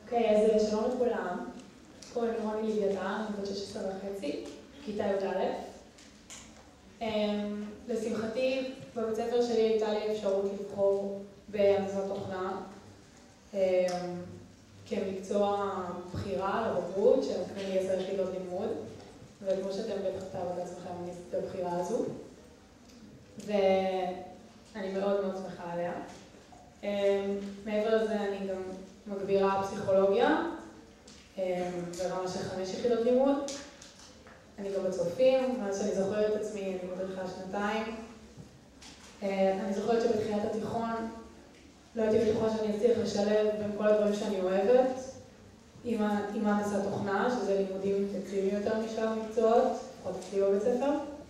אוקיי, אז שלום לכולם. קוראים לי רוני לוויתן, אני בת 16 וחצי, כיתה י"א. לשמחתי, בבית ספר שלי הייתה לי אפשרות לבחור בהנדסת תוכנה כמקצוע בחירה לבגרות, שמקנה לי 10 יחידות לימוד, וכמו שאתם בטח תארו את עצמכם, אני עשיתי את הבחירה הזו, ואני מאוד מאוד שמחה עליה. מעבר לזה אני גם מגבירה פסיכולוגיה, ברמה של 5 יחידות לימוד. אני גם בצופים, מאז שאני זוכרת את עצמי, אני מדריכה 2 שנתיים. אני זוכרת שבתחילת התיכון לא הייתי בטוחה שאני אצליח לשלב בין כל הדברים שאני אוהבת עם הנדסת תוכנה, שזה לימודים אינטנסיביים יותר משאר המקצועות, לפחות אצלי בבית ספר.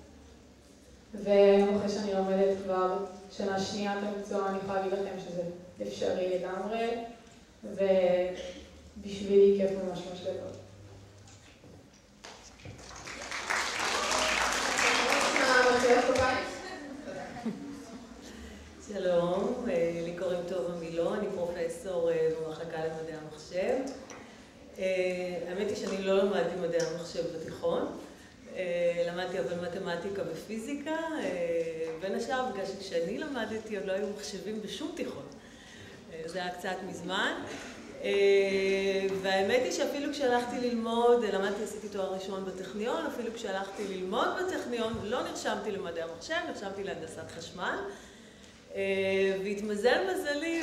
והיום אחרי שאני לומדת כבר שנה שנייה את המקצוע, אני יכולה להגיד לכם שזה אפשרי לגמרי, ובשבילי כיף ממש ממש גדול. שלום, לי קוראים טובה מילון, אני פרופסור במחלקה למדעי המחשב. האמת היא שאני לא למדתי מדעי המחשב בתיכון, למדתי אבל מתמטיקה ופיזיקה, בין השאר בגלל שכשאני למדתי עוד לא היו מחשבים בשום תיכון. זה היה קצת מזמן. והאמת היא שאפילו כשהלכתי ללמוד, עשיתי תואר ראשון בטכניון, אפילו כשהלכתי ללמוד בטכניון, לא נרשמתי למדעי המחשב, נרשמתי להנדסת חשמל. והתמזל מזלי,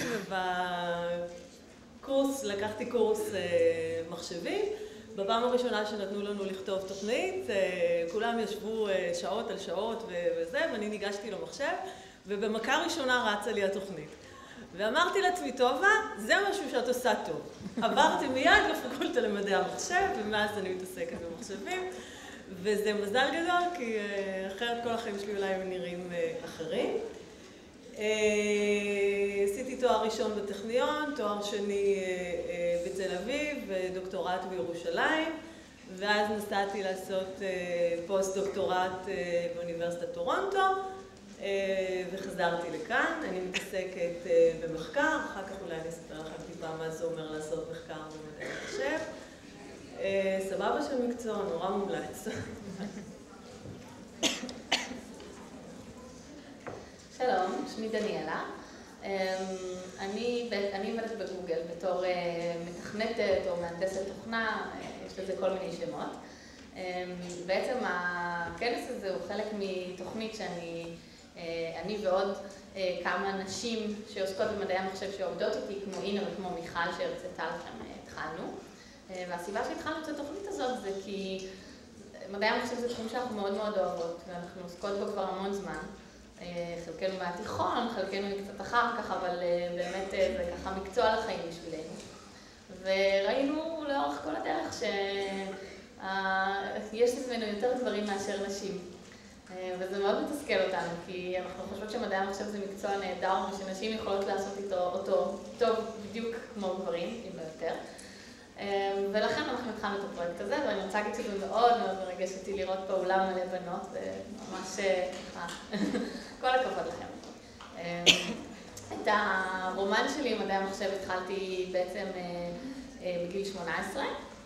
ובקורס, לקחתי קורס מחשבים. בפעם הראשונה שנתנו לנו לכתוב תוכנית, כולם ישבו שעות על שעות וזה, ואני ניגשתי למחשב, ובמכה ראשונה רצה לי התוכנית. ואמרתי לעצמי, טובה, זה משהו שאת עושה טוב. עברתי מיד לפקולטה למדעי המחשב, ומאז אני מתעסקת במחשבים, וזה מזל גדול, כי אחרת כל החיים שלי אולי הם נראים אחרים. עשיתי תואר ראשון בטכניון, תואר שני בתל אביב, ודוקטורט בירושלים, ואז נסעתי לעשות פוסט-דוקטורט באוניברסיטת טורונטו, וחזרתי לכאן. אני מתעסקת במחקר, אחר כך אולי אני אספר לכם טיפה מה זה אומר לעשות מחקר במדעי המחשב. סבבה של מקצוע, נורא מומלץ. שלום, שמי דניאלה. אני עובדת בגוגל בתור מתכנתת או מהנדסת תוכנה, יש לזה כל מיני שמות. בעצם הכנס הזה הוא חלק מתוכנית שאני ועוד כמה נשים שעוסקות במדעי המחשב שעובדות איתי, כמו אינה וכמו מיכל שהרצתה לכם, התחלנו. והסיבה שהתחלנו את התוכנית הזאת זה כי מדעי המחשב זה תחום שאנחנו מאוד מאוד אוהבות, ואנחנו עוסקות בו כבר המון זמן. חלקנו מהתיכון, חלקנו קצת אחר כך, אבל באמת זה ככה מקצוע לחיים בשבילנו. וראינו לאורך כל הדרך שיש לפנינו יותר גברים מאשר נשים. וזה מאוד מתסכל אותנו, כי אנחנו חושבות שמדעי המחשב זה מקצוע נהדר, ושנשים יכולות לעשות אותו טוב בדיוק כמו גברים, אם לא יותר. ולכן אנחנו התחלנו את הפרויקט הזה, ואני רוצה להגיד שזה מאוד מאוד מרגש אותי לראות פה אולם מלא בנות, וממש כל הכבוד לכם. את הרומן שלי, מדעי המחשב, התחלתי בעצם בגיל 18,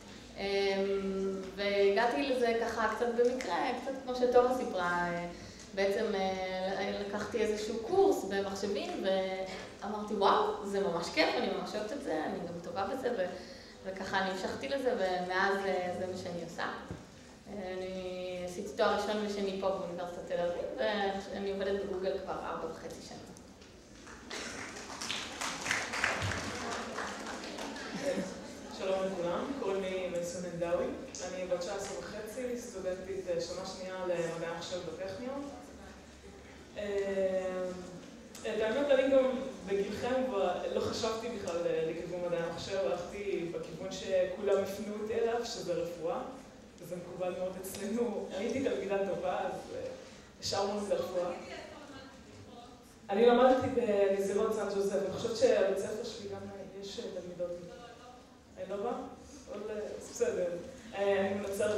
והגעתי לזה ככה קצת במקרה, קצת כמו שטובה סיפרה, בעצם לקחתי איזשהו קורס במחשבים, ואמרתי, וואו, זה ממש כיף, אני ממש אוהבת את זה, אני גם טובה בזה, וככה אני המשכתי לזה, ומאז זה מה שאני עושה. אני עשיתי תואר ראשון ושני פה באוניברסיטת תל אביב, ואני עובדת בגוגל כבר 4.5 שנים. שלום לכולם, קוראים לי מייסון אנדאווי. אני בת 19 וחצי, סטודנטית שנה שנייה למדעי המחשב בטכניון. האמת, אני גם בגילכם לא חשבתי בכלל לכיוון מדעי המחשב, הלכתי בכיוון שכולם הפנו אותי אליו, שזה רפואה. זה מקובל מאוד אצלנו. הייתי תלמידה טובה, אז השארנו את זה רפואה. אני למדתי בנזירות סן ג'וזף, אני חושבת שבבית ספר שלי גם יש תלמידות. אני לא באה? אבל בסדר. אני מנצרת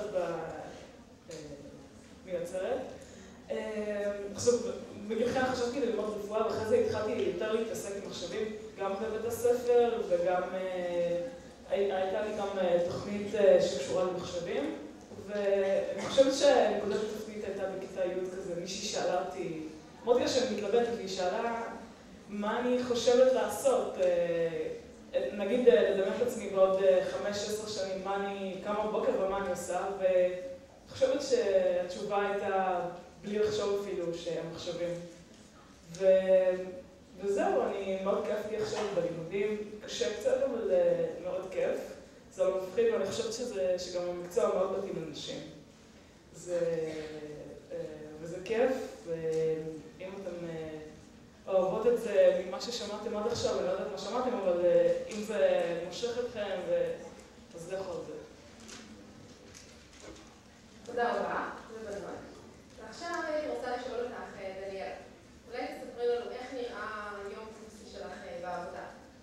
בנצרת. עכשיו, בגילכם חשבתי ללמוד רפואה, ואחרי זה התחלתי יותר להתעסק עם מחשבים, גם בבית הספר וגם הייתה לי גם תוכנית שקשורה למחשבים, ואני חושבת שנקודת התוכנית הייתה בכיתה י' כזה, מישהי שאלה אותי, מאוד קשה שאני מתלבטת, והיא שאלה מה אני חושבת לעשות, נגיד לדמיין את עצמי בעוד 5-10 שנים, כמה בבוקר ומה אני עושה, ואני חושבת שהתשובה הייתה בלי לחשוב אפילו שהמחשבים. וזהו, אני מאוד כיף לי עכשיו בלימודים, קשה קצת, אבל מאוד כיף. זה לא מפחיד, ואני חושבת שגם המקצוע מאוד מתאים לנשים. וזה כיף, ואם אתם אוהבות את זה ממה ששמעתם עד עכשיו, אני לא יודעת מה שמעתם, אבל אם זה מושך אתכם, אז לכו על זה. תודה רבה, זה בנוי. ועכשיו אני רוצה לשאול אותך, דניאל, אולי תספרי לנו איך נראה יום טיפוסי שלך בעבודה.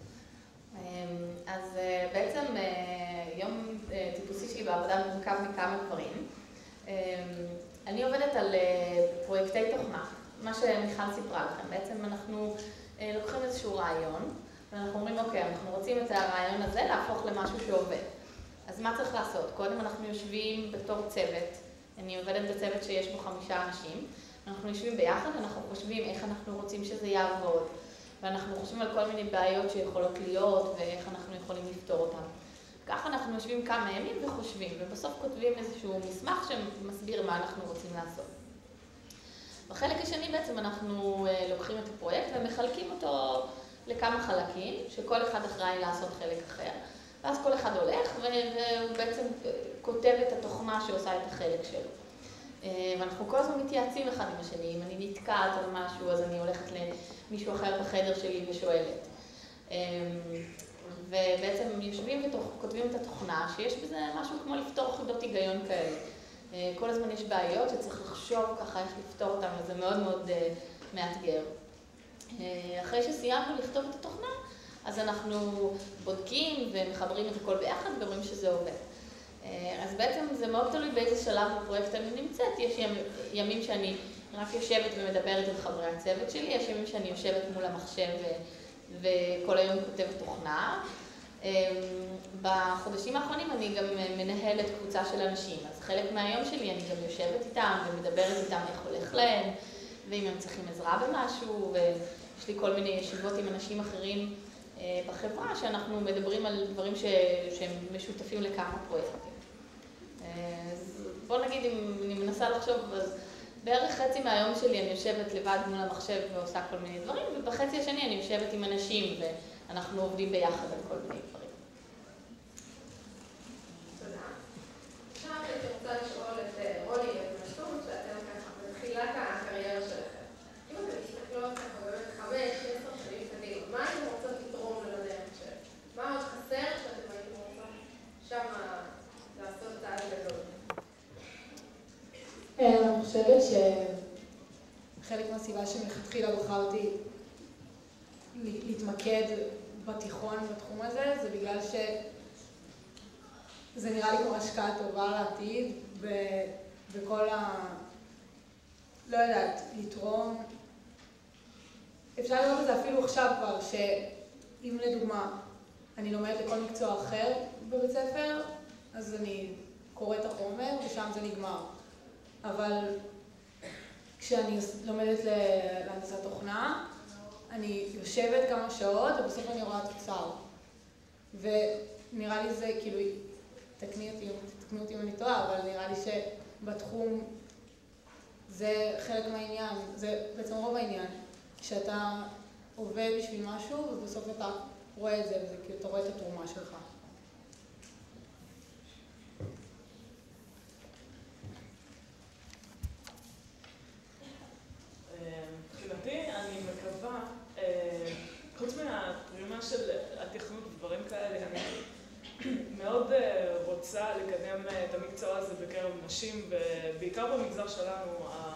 אז בעצם יום טיפוסי שלי בעבודה מורכב מכמה דברים. אני עובדת על פרויקטי תוכנה, מה שמיכל סיפרה לכם. בעצם אנחנו לוקחים איזשהו רעיון, ואנחנו אומרים, אוקיי, אנחנו רוצים את הרעיון הזה להפוך למשהו שעובד. אז מה צריך לעשות? קודם אנחנו יושבים בתור צוות, אני עובדת בצוות שיש בו 5 אנשים, אנחנו יושבים ביחד, אנחנו חושבים איך אנחנו רוצים שזה יעבוד, ואנחנו חושבים על כל מיני בעיות שיכולות להיות, ואיך אנחנו יכולים לפתור אותן. ככה אנחנו יושבים כמה ימים וחושבים, ובסוף כותבים איזשהו מסמך שמסביר מה אנחנו רוצים לעשות. בחלק השני בעצם אנחנו לוקחים את הפרויקט ומחלקים אותו לכמה חלקים, שכל אחד אחראי לעשות חלק אחר. ואז כל אחד הולך והוא בעצם כותב את התוכנה שעושה את החלק שלו. ואנחנו כל הזמן מתייעצים אחד עם השני. אם אני נתקעת על משהו, אז אני הולכת למישהו אחר בחדר שלי ושואלת. ובעצם יושבים וכותבים את התוכנה, שיש בזה משהו כמו לפתור חידות היגיון כאלה. כל הזמן יש בעיות שצריך לחשוב ככה איך לפתור אותם, וזה מאוד מאוד מאתגר. אחרי שסיימנו לכתוב את התוכנה, אז אנחנו בודקים ומחברים את הכל ביחד ורואים שזה עובד. אז בעצם זה מאוד תלוי באיזה שלב בפרויקט אני נמצאת. יש ימים שאני רק יושבת ומדברת עם חברי הצוות שלי, יש ימים שאני יושבת מול המחשב וכל היום כותבת תוכנה. בחודשים האחרונים אני גם מנהלת קבוצה של אנשים, אז חלק מהיום שלי אני גם יושבת איתם ומדברת איתם איך הולך להם, ואם הם צריכים עזרה במשהו, ויש לי כל מיני ישיבות עם אנשים אחרים בחברה, שאנחנו מדברים על דברים שהם משותפים לכמה פרויקטים. אז בוא נגיד, אם אני מנסה לחשוב, אז בערך חצי מהיום שלי אני יושבת לבד מול המחשב ועושה כל מיני דברים, ובחצי השני אני יושבת עם אנשים ואנחנו עובדים ביחד על כל מיני דברים. תודה. עכשיו אני רוצה לשאול את רוני ואת משום שאתם ככה בתחילת הקריירה שלכם. אם אתם מסתכלות ככה באמת 5-10 שנים קדימה, מה אתם רוצות לתרום למדעי המחשב? מה עוד חסר שאתם הייתם רוצות שם לעשות צעד גדול? אני חושבת שחלק מהסיבה שמלכתחילה בחרתי להתמקד בתיכון בתחום הזה, זה בגלל שזה נראה לי כמו השקעה טובה לעתיד, בכל לא יודעת, לתרום. אפשר לראות את זה אפילו עכשיו כבר, שאם לדוגמה אני לומדת לכל מקצוע אחר בבית ספר, אז אני קורא את החומר ושם זה נגמר. אבל כשאני לומדת להנדסת תוכנה, אני יושבת כמה שעות ובסוף אני רואה תוצר. ונראה לי זה, כאילו, תקני אותי אם אני טועה, אבל נראה לי שבתחום זה חלק מהעניין, זה בעצם רוב העניין, שאתה עובד בשביל משהו ובסוף אתה רואה את זה, וזה כאילו אתה רואה את התרומה שלך. מבחינתי, אני מקווה, חוץ מהתרומה של התכנות ודברים כאלה, אני מאוד רוצה לקדם את המקצוע הזה בקרב נשים, ובעיקר במגזר שלנו.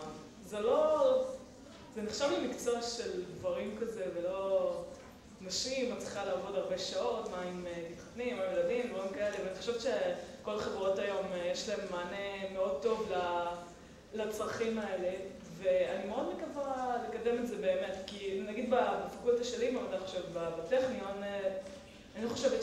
זה נחשב למקצוע של גברים כזה, ולא נשים, את צריכה לעבוד הרבה שעות, מה עם תתחתנים, מה עם ילדים, דברים כאלה, ואני חושבת שכל החברות היום יש להם מענה מאוד טוב לצרכים האלה, ואני מאוד מקווה לקדם את זה באמת, כי נגיד בפקולטה שלי, אני חושבת, בטכניון, אני חושבת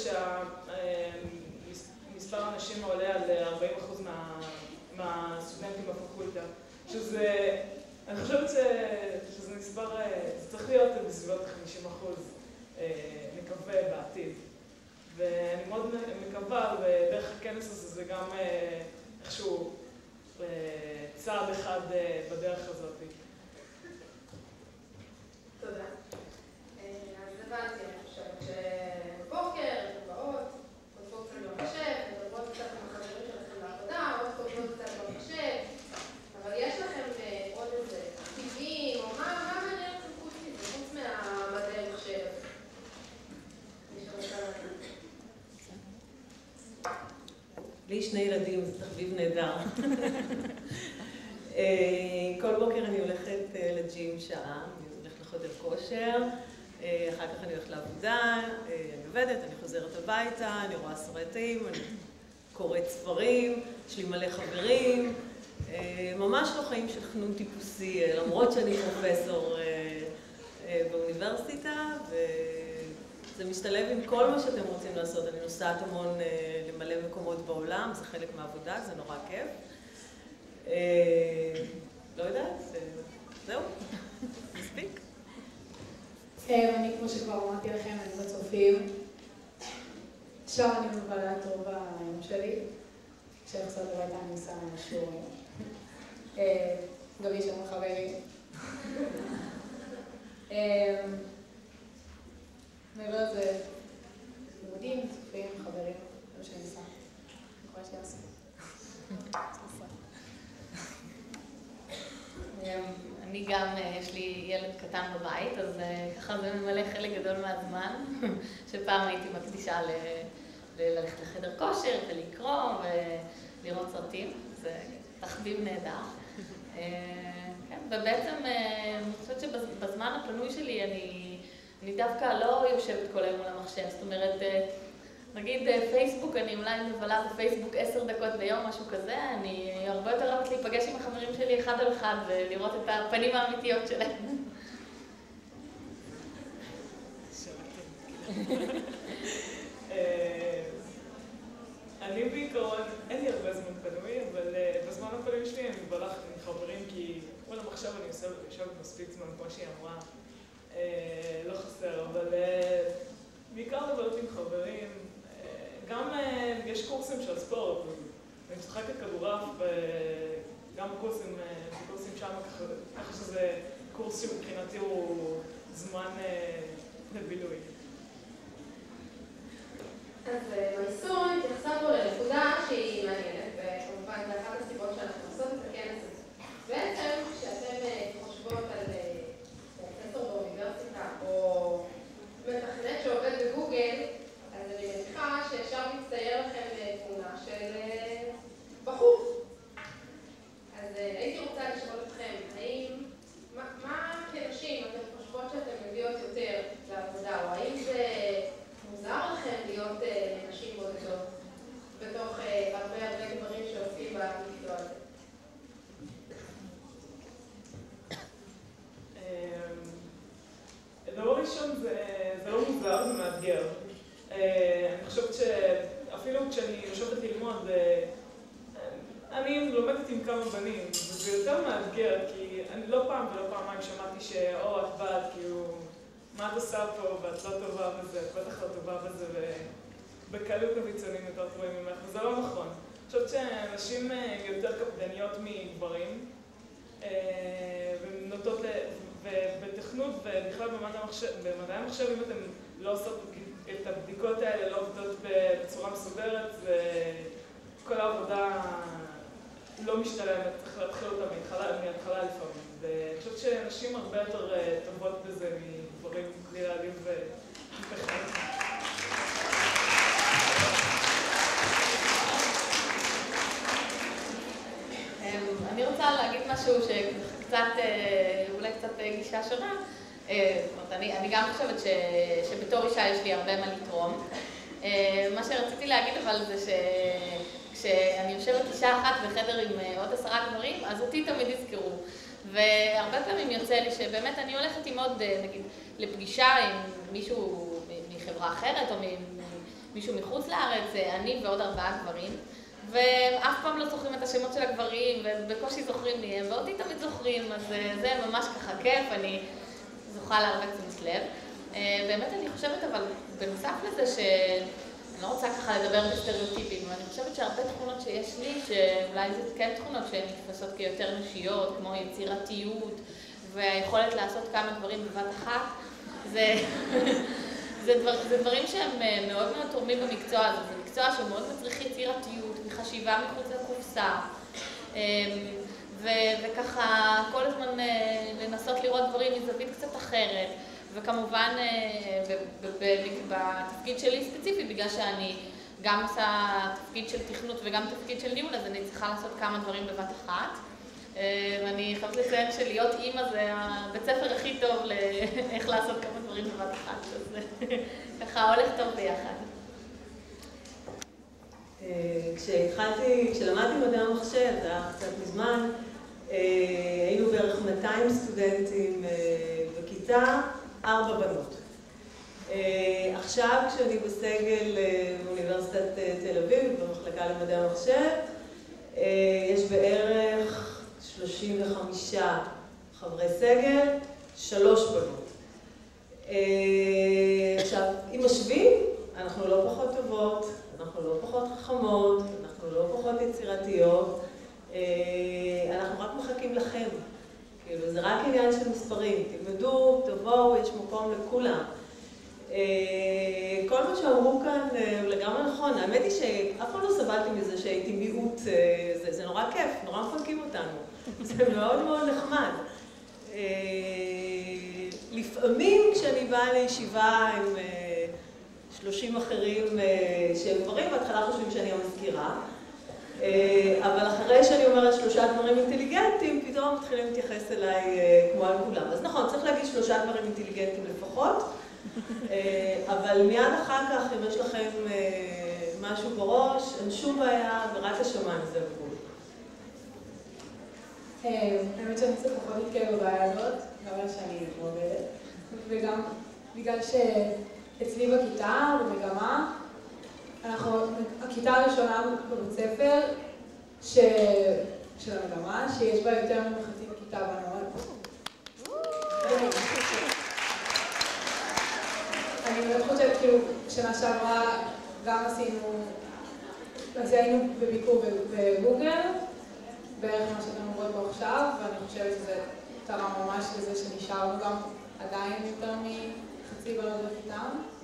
שמספר האנשים עולה על 40% מהסטודנטים בפקולטה, שזה, אני חושבת שזה מספר, זה צריך להיות בסביבות 50%, נקווה בעתיד. ואני מאוד מקווה, ודרך הכנס הזה זה גם איכשהו צעד אחד בדרך הזאת. תודה. אז הבנתי, אני חושבת שבבוקר, באות, כותבות קצת במחשב, מדברות קצת עם החברים שלכם לעבודה, עוד כותבות קצת במחשב, אבל יש לכם עוד איזה טבעים, או מה מעניין אתכם חוץ מזה, חוץ מהמדעי מחשב? לי 2 ילדים, זה תחביב נהדר. כל בוקר אני הולכת לג'ים שעה, אני הולכת לחדר כושר, אחר כך אני הולכת לעבודה, אני עובדת, אני חוזרת הביתה, אני רואה סרטים, אני קוראת ספרים, יש לי מלא חברים, ממש לא חיים של חנון טיפוסי, למרות שאני פרופסור באוניברסיטה, זה משתלב עם כל מה שאתם רוצים לעשות. אני נוסעת המון למלא מקומות בעולם, זה חלק מהעבודה, זה נורא כיף. לא יודעת, זהו, מספיק. אני, כמו שכבר אמרתי לכם, אני בצופים. עכשיו אני מבלה את רוב היום שלי. כשאני חוזרת הביתה אני עושה שיעורים. גם יש לנו חברים. מעבר לזה, לימודים, צופים, חברים, זה מה שאני עושה. אני קוראה שאני עושה. אני גם, יש לי ילד קטן בבית, אז ככה זה ממלא חלק גדול מהזמן, שפעם הייתי מקדישה ללכת לחדר כושר ולקרוא ולראות סרטים, זה תחביב נהדר. כן, ובעצם אני חושבת שבזמן הפנוי שלי אני דווקא לא יושבת כל היום על המחשב, זאת אומרת, נגיד פייסבוק, אני אולי מבלה בפייסבוק 10 דקות ביום, משהו כזה, אני הרבה יותר אוהבת להיפגש עם החברים שלי אחד על אחד ולראות את הפנים האמיתיות שלהם. אני בעיקרון, אין לי הרבה זמן פנוי, אבל בזמן הפנוי שלי אני מבלה עם חברים, כי כל המחשב אני יושבת מספיק זמן, כמו שהיא אמרה, לא חסר, אבל בעיקר לבלות עם חברים. גם יש קורסים של ספורט, אני משחקת כדורעף, וגם קורסים שם, ככה שזה קורס שמבחינתי הוא זמן לבילוי. אז מייסון התייחסה פה לנקודה שהיא מעניינת, וכמובן זה אחת הסיבות שאנחנו עושות את הכנס הזה. בעצם כשאתם חושבות על פרופסור באוניברסיטה או מתכנת שעובד בגוגל, אז אני מניחה שישר מצטייר לכם תמונה של בחור. אז הייתי רוצה לשאול אתכם, מה כנשים אתם חושבות שאתם מביאות יותר לעבודה, או האם זה מוזר לכם להיות נשים בודדות בתוך הרבה גברים שעושים במקצוע הזה? דבר ראשון, זה לא מוזר, זה מאתגר. אני חושבת שאפילו כשאני יושבת ללמוד, אני לומדת עם כמה בנים, וזה יותר מאתגר, כי אני לא פעם ולא פעמיים שמעתי שאו את בת, כאילו, מה את עושה פה, ואת לא טובה בזה, את בטח לא טובה בזה, ובקלות הביצונים יותר טובים ממך, וזה לא נכון. אני חושבת שנשים יותר קפדניות מגברים, ונוטות ובתכנות ובכלל במדעי המחשב, אם אתם לא עושות את הבדיקות האלה, לא עובדות בצורה מסודרת, כל העבודה לא משתלמת, צריך להתחיל אותה מההתחלה לפעמים. ואני חושבת שנשים הרבה יותר טובות בזה מדברים בלי להעליב ופחד. אני רוצה להגיד משהו שקצת, אולי קצת גישה שונה. אני גם חושבת שבתור אישה יש לי הרבה מה לתרום. מה שרציתי להגיד אבל זה כשאני יושבת אישה אחת בחדר עם עוד 10 גברים, אז אותי תמיד יזכרו. והרבה פעמים יוצא לי שבאמת אני הולכת עם עוד, נגיד, לפגישה עם מישהו מחברה אחרת או מישהו מחוץ לארץ, אני ועוד 4 גברים, ואף פעם לא זוכרים את השמות של הגברים, ובקושי זוכרים לי הם, ואותי תמיד זוכרים, אז זה ממש ככה כיף, אני זוכה להרבה תשומת לב. באמת אני חושבת, אבל בנוסף לזה אני לא רוצה ככה לדבר בסטריאוטיפים, אבל אני חושבת שהרבה תכונות שיש לי, שאולי זה כן תכונות שהן נתפסות כיותר נשיות, כמו יצירתיות, והיכולת לעשות כמה דברים בבת אחת, זה דברים שהם מאוד מאוד תורמים במקצוע הזה. זה מקצוע שמאוד מצריך יצירתיות וחשיבה מחוץ לקופסה, וככה כל הזמן לנסות לראות דברים מזווית קצת אחרת. וכמובן, בתפקיד שלי ספציפי, בגלל שאני גם עושה תפקיד של תכנות וגם תפקיד של ניהול, אז אני צריכה לעשות כמה דברים בבת אחת. ואני חייבת לציין שלהיות אימא זה הבית ספר הכי טוב לאיך לעשות כמה דברים בבת אחת, אז ככה הולך טוב ביחד. כשלמדתי מדעי המחשב, זה היה קצת מזמן, היינו בערך 200 סטודנטים בכיתה, 4 בנות. עכשיו כשאני בסגל באוניברסיטת תל אביב, במחלקה למדעי המחשב, יש בערך 35 חברי סגל, 3 בנות. עכשיו, אם משווים, אנחנו לא פחות טובות, אנחנו לא פחות חכמות, אנחנו לא פחות יצירתיות, אנחנו רק מחכים לכם. כאילו, זה רק עניין של מספרים. תלמדו, תבואו, יש מקום לכולם. כל מה שאמרו כאן הוא לגמרי נכון. האמת היא שאף פעם לא סבלתי מזה שהייתי מיעוט. זה נורא כיף, נורא מפנקים אותנו. זה מאוד מאוד נחמד. לפעמים כשאני באה לישיבה עם 30 אחרים שהם גברים, בהתחלה חושבים שאני המזכירה. אבל אחרי שאני אומרת 3 דברים אינטליגנטים, פתאום מתחילים להתייחס אליי כמו על כולם. אז נכון, צריך להגיד 3 דברים אינטליגנטים לפחות, אבל מיד אחר כך, אם יש לכם משהו בראש, אין שום בעיה, ורק השמיים זה הגבול. האמת שאני קצת פחות נתקל בבעיה הזאת, גם בגלל שאני עובדת, וגם בגלל שאצלי בכיתה, במגמה, הכיתה הראשונה בבית ספר של המגמה, שיש בה יותר ממחצית כיתה בנות. אני מאוד חושבת, כאילו, שנה שעברה גם אז היינו בביקור בגוגל, בערך מה שאתם אומרות בו עכשיו, ואני חושבת שזה תרם ממש לזה שנשארנו גם עדיין יותר מחצי בנות בכיתה.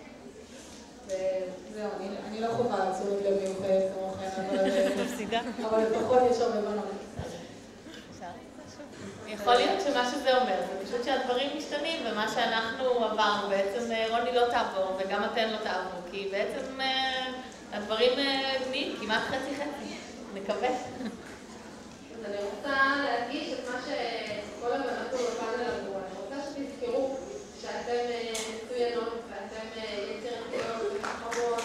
וזהו, אני לא חובה תשומת לב מיוחדת כמוכן, אבל לפחות יש הרבה בנות. יכול להיות שמה שזה אומר, זה פשוט שהדברים משתנים, ומה שאנחנו עברנו, בעצם רוני לא תעבור, וגם אתן לא תעבור, כי בעצם הדברים נהיים כמעט חצי-חצי, נקווה. אז אני רוצה להדגיש את מה שכל הבנות בפאנל אמרו. אני רוצה שתזכרו שאתם מצוינות ואתם יצירתיות וחכמות.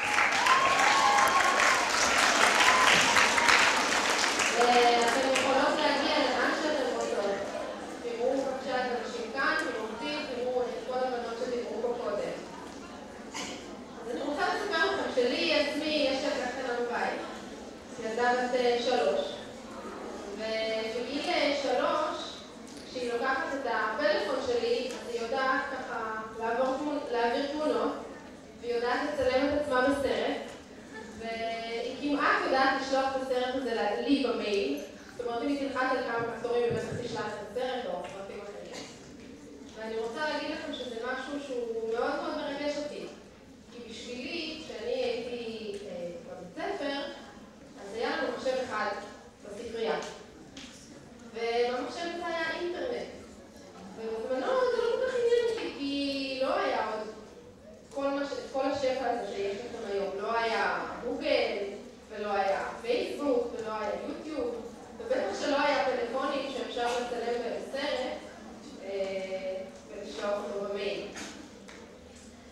ואתם יכולות להגיע לאן שאתם רוצות. תראו בבקשה את אנשים כאן, תראו אותי, תראו את כל הבנות שדיברו פה קודם. אז אני רוצה לספר לכם שלי עצמי יש ילדה קטנה בבית, ילדה בת 3. ובגיל 3, כשהיא לוקחת את הפלאפון שלי, אז היא יודעת ככה להעביר תמונות, והיא יודעת לצלם את עצמה בסרט, והיא כמעט יודעת לשלוח את הסרט הזה לי במייל. זאת אומרת, אם היא תלחץ על כמה כפתורים ובטח תשלח את הסרט או פרטים אחרים. ואני רוצה להגיד לכם שזה משהו שהוא מאוד מאוד מרגש אותי. כי בשבילי, כשאני הייתי בבית ספר, אז היה לנו מחשב אחד בספרייה. ובמחשב זה היה אינטרנט. ובזמנו זה לא כל כך עניין אותי, כי לא היה עוד כל השפע הזה שיש לכם היום. לא היה גוגל, ולא היה פייסבוק, ולא היה יוטיוב, ובטח שלא היה טלפונים שאפשר לצלם בסרט ולשלוח אותו במייל.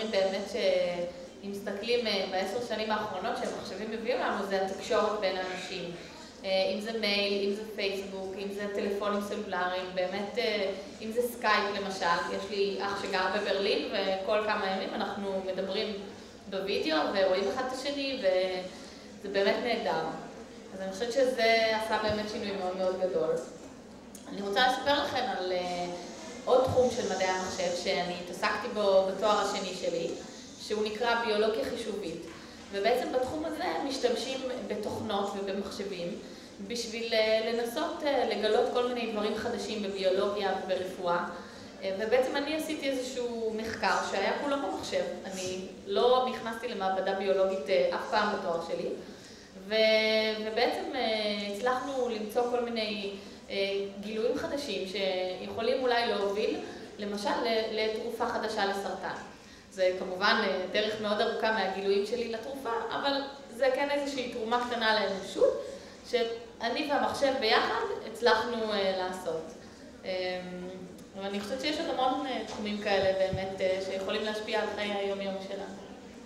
הדברים באמת שאם מסתכלים ב10 שנים האחרונות שהמחשבים הביאו לנו, זה התקשורת בין אנשים. אם זה מייל, אם זה פייסבוק, אם זה טלפונים סלולריים, באמת, אם זה סקייפ למשל. יש לי אח שגר בברלין וכל כמה ימים אנחנו מדברים בווידאו ורואים אחד את השני וזה באמת נהדר. אז אני חושבת שזה עשה באמת שינוי מאוד מאוד גדול. אני רוצה לספר לכם על עוד תחום של מדעי המחשב שאני התעסקתי בו בתואר השני שלי, שהוא נקרא ביולוגיה חישובית. ובעצם בתחום הזה משתמשים בתוכנות ובמחשבים בשביל לנסות לגלות כל מיני דברים חדשים בביולוגיה וברפואה. ובעצם אני עשיתי איזשהו מחקר שהיה כולו במחשב. אני לא נכנסתי למעבדה ביולוגית אף פעם בתואר שלי. ובעצם הצלחנו למצוא כל מיני גילויים חדשים שיכולים אולי להוביל, למשל, לתרופה חדשה לסרטן. זה כמובן דרך מאוד ארוכה מהגילויים שלי לתרופה, אבל זה כן איזושהי תרומה קטנה לאנושות, שאני והמחשב ביחד הצלחנו לעשות. ואני חושבת שיש עוד המון תחומים כאלה באמת שיכולים להשפיע על חיי היום-יום שלנו.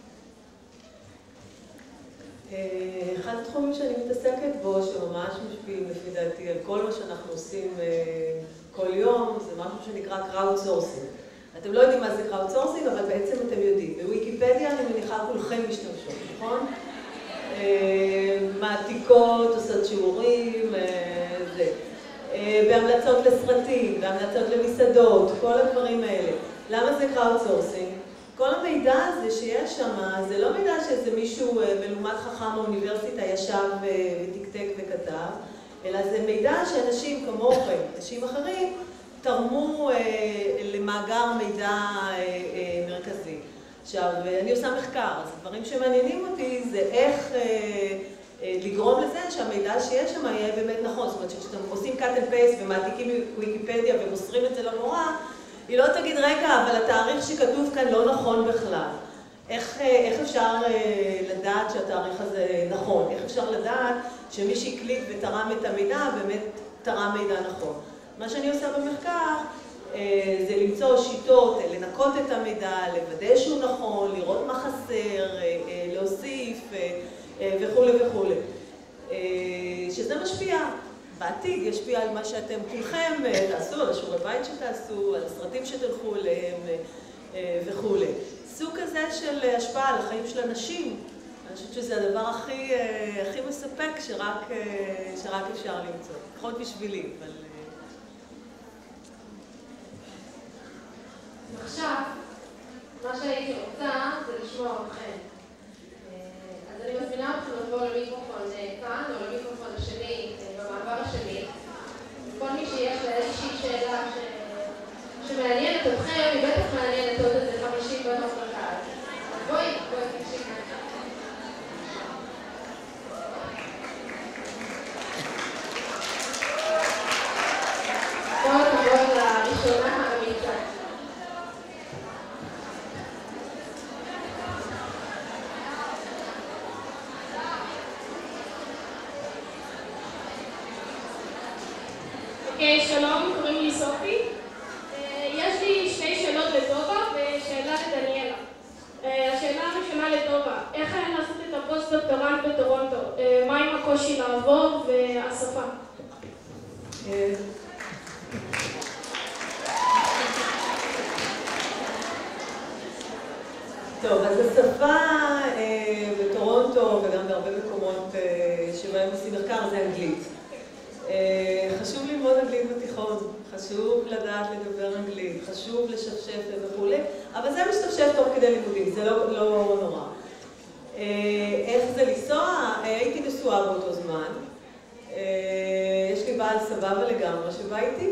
אחד התחומים שאני מתעסקת בו, שממש משפיעים לפי דעתי על כל מה שאנחנו עושים כל יום, זה משהו שנקרא crowdsourcing. אתם לא יודעים מה זה crowdsourcing, אבל בעצם אתם יודעים. בוויקיפדיה אני מניחה כולכם משתמשות, נכון? מעתיקות, עושות שיעורים, זה. בהמלצות לסרטים, בהמלצות למסעדות, כל הדברים האלה. למה זה crowdsourcing? כל המידע הזה שיש שם, זה לא מידע שאיזה מישהו מלומד חכם באוניברסיטה ישב ותקתק וכתב, אלא זה מידע שאנשים כמוכם, אנשים אחרים, תרמו למאגר מידע מרכזי. עכשיו, אני עושה מחקר, אז הדברים שמעניינים אותי זה איך לגרום לזה שהמידע שיש שם יהיה באמת נכון. זאת אומרת שכשאתם עושים cut and paste ומעתיקים מוויקיפדיה ומוסרים את זה למורה, היא לא תגיד, רגע, אבל התאריך שכתוב כאן לא נכון בכלל. איך אפשר לדעת שהתאריך הזה נכון? איך אפשר לדעת שמי שהקליט ותרם את המידע באמת תרם מידע נכון? מה שאני עושה במחקר זה למצוא שיטות, לנקות את המידע, לוודא שהוא נכון, לראות מה חסר, להוסיף וכו' וכו'. שזה משפיע. בעתיד ישפיע על מה שאתם כולכם תעשו, על השיעורי בית שתעשו, על הסרטים שתלכו אליהם וכו'. סוג כזה של השפעה על החיים של אנשים, אני חושבת שזה הדבר הכי מספק שרק אפשר למצוא. לפחות בשבילי, אבל... עכשיו, מה שהייתי רוצה זה לשמוע אתכם. אז אני מזמינה אתכם לבוא למיקרופון כאן או למיקרופון השני במעבר השני. כל מי שיש לה איזושהי שאלה שמעניינת אתכם, היא בטח מעניינת עוד איזה 50 בנות בקהל. בואי תקשיב. כל הכבוד לראשונה האמיצה. שלום, קוראים לי סופי. יש לי שתי שאלות לטובה ושאלה לדניאלה. השאלה הראשונה לטובה, איך היה לעשות את הפוסט-דוקטורנט בטורונטו? מה עם הקושי לעבור והשפה? טוב, אז השפה בטורונטו וגם בהרבה מקומות שבהם עושים מחקר זה אנגלית. חשוב ללמוד אנגלית בתיכון, חשוב לדעת לדבר אנגלית, חשוב לשפשף וכו', אבל זה משתפשף תוך כדי לימודים, זה לא נורא. איך זה לנסוע? הייתי נשואה באותו זמן. יש לי בעל סבבה לגמרי שבא איתי,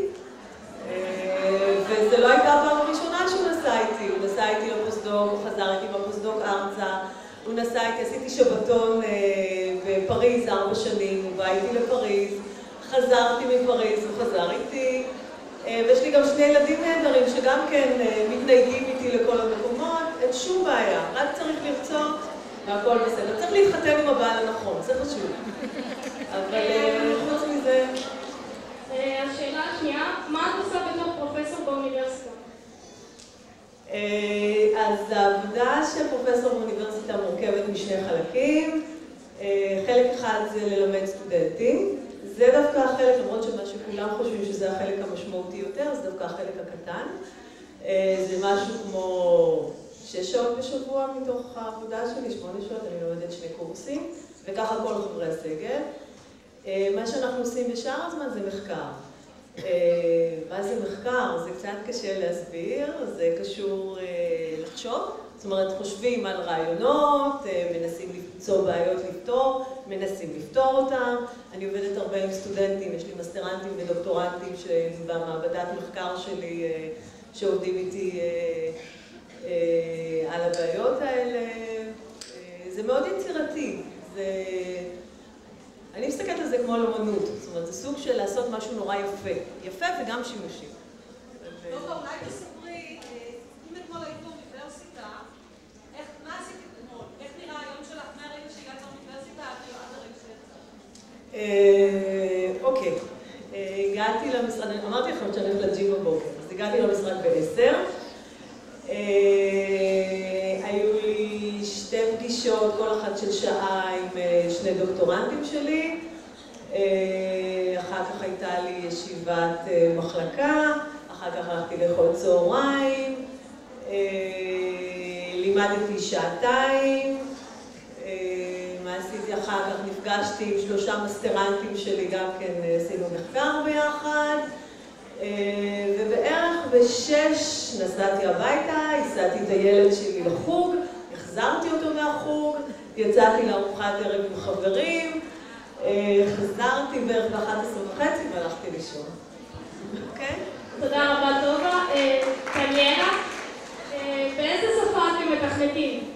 וזה לא הייתה הפעם הראשונה שהוא נסע איתי. הוא נסע איתי לפוסט-דוק, הוא חזר איתי בפוסט-דוק ארצה, הוא נסע איתי, עשיתי שבתון בפריז 4 שנים, הוא בא איתי לפריז, חזרתי מפריז, הוא חזר איתי, ויש לי גם 2 ילדים נהדרים שגם כן מתניידים איתי לכל המקומות, אין שום בעיה, רק צריך לרצות והכל בסדר. צריך להתחתן עם הבעל הנכון, זה חשוב. אבל חוץ מזה... השאלה השנייה, מה את עושה בתור פרופסור באוניברסיטה? אז העבודה של פרופסור באוניברסיטה מורכבת משני חלקים. חלק אחד זה ללמד סטודנטים. זה דווקא החלק, למרות שמה שכולם חושבים שזה החלק המשמעותי יותר, זה דווקא החלק הקטן. זה משהו כמו 6 שעות בשבוע מתוך העבודה שלי, 8 שעות, אני לומדת 2 קורסים, וככה כל חברי הסגל. מה שאנחנו עושים בשאר הזמן זה מחקר. מה זה מחקר? זה קצת קשה להסביר, זה קשור לחשוב. זאת אומרת, חושבים על רעיונות, מנסים למצוא בעיות לפתור, מנסים לפתור אותם. אני עובדת הרבה עם סטודנטים, יש לי מסטרנטים ודוקטורנטים במעבדת מחקר שלי שעובדים איתי על הבעיות האלה. זה מאוד יצירתי. אני מסתכלת על זה כמו על אומנות, זאת אומרת, זה סוג של לעשות משהו נורא יפה. יפה וגם שימושי. טוב, אולי תספרי, אם אתמול היית באוניברסיטה, מה עשית אתמול? איך נראה היום שלך מהרגע שהגעת לאוניברסיטה עד הרגע שיצאת? אוקיי. הגעתי למשרד, אמרתי לכם שאני הולכת לג'ים בבוקר, אז הגעתי למשרד ב-10. היו לי 2 פגישות, כל אחת של שעה עם 2 דוקטורנטים שלי. אחר כך הייתה לי ישיבת מחלקה, אחר כך הלכתי לאכול צהריים, לימדתי 2 שעתיים. מה עשיתי אחר כך? נפגשתי עם 3 מסטרנטים שלי, גם כן עשינו מחקר ביחד. ובערך ב-6 נסעתי הביתה, הסעתי את הילד שלי לחוג, החזרתי אותו מהחוג, יצאתי לארוחת ערב עם חברים, חזרתי בערך ב-11:30 והלכתי לישון. אוקיי? תודה רבה טובה. דניאלה, באיזה שפה אתם מתכנתים?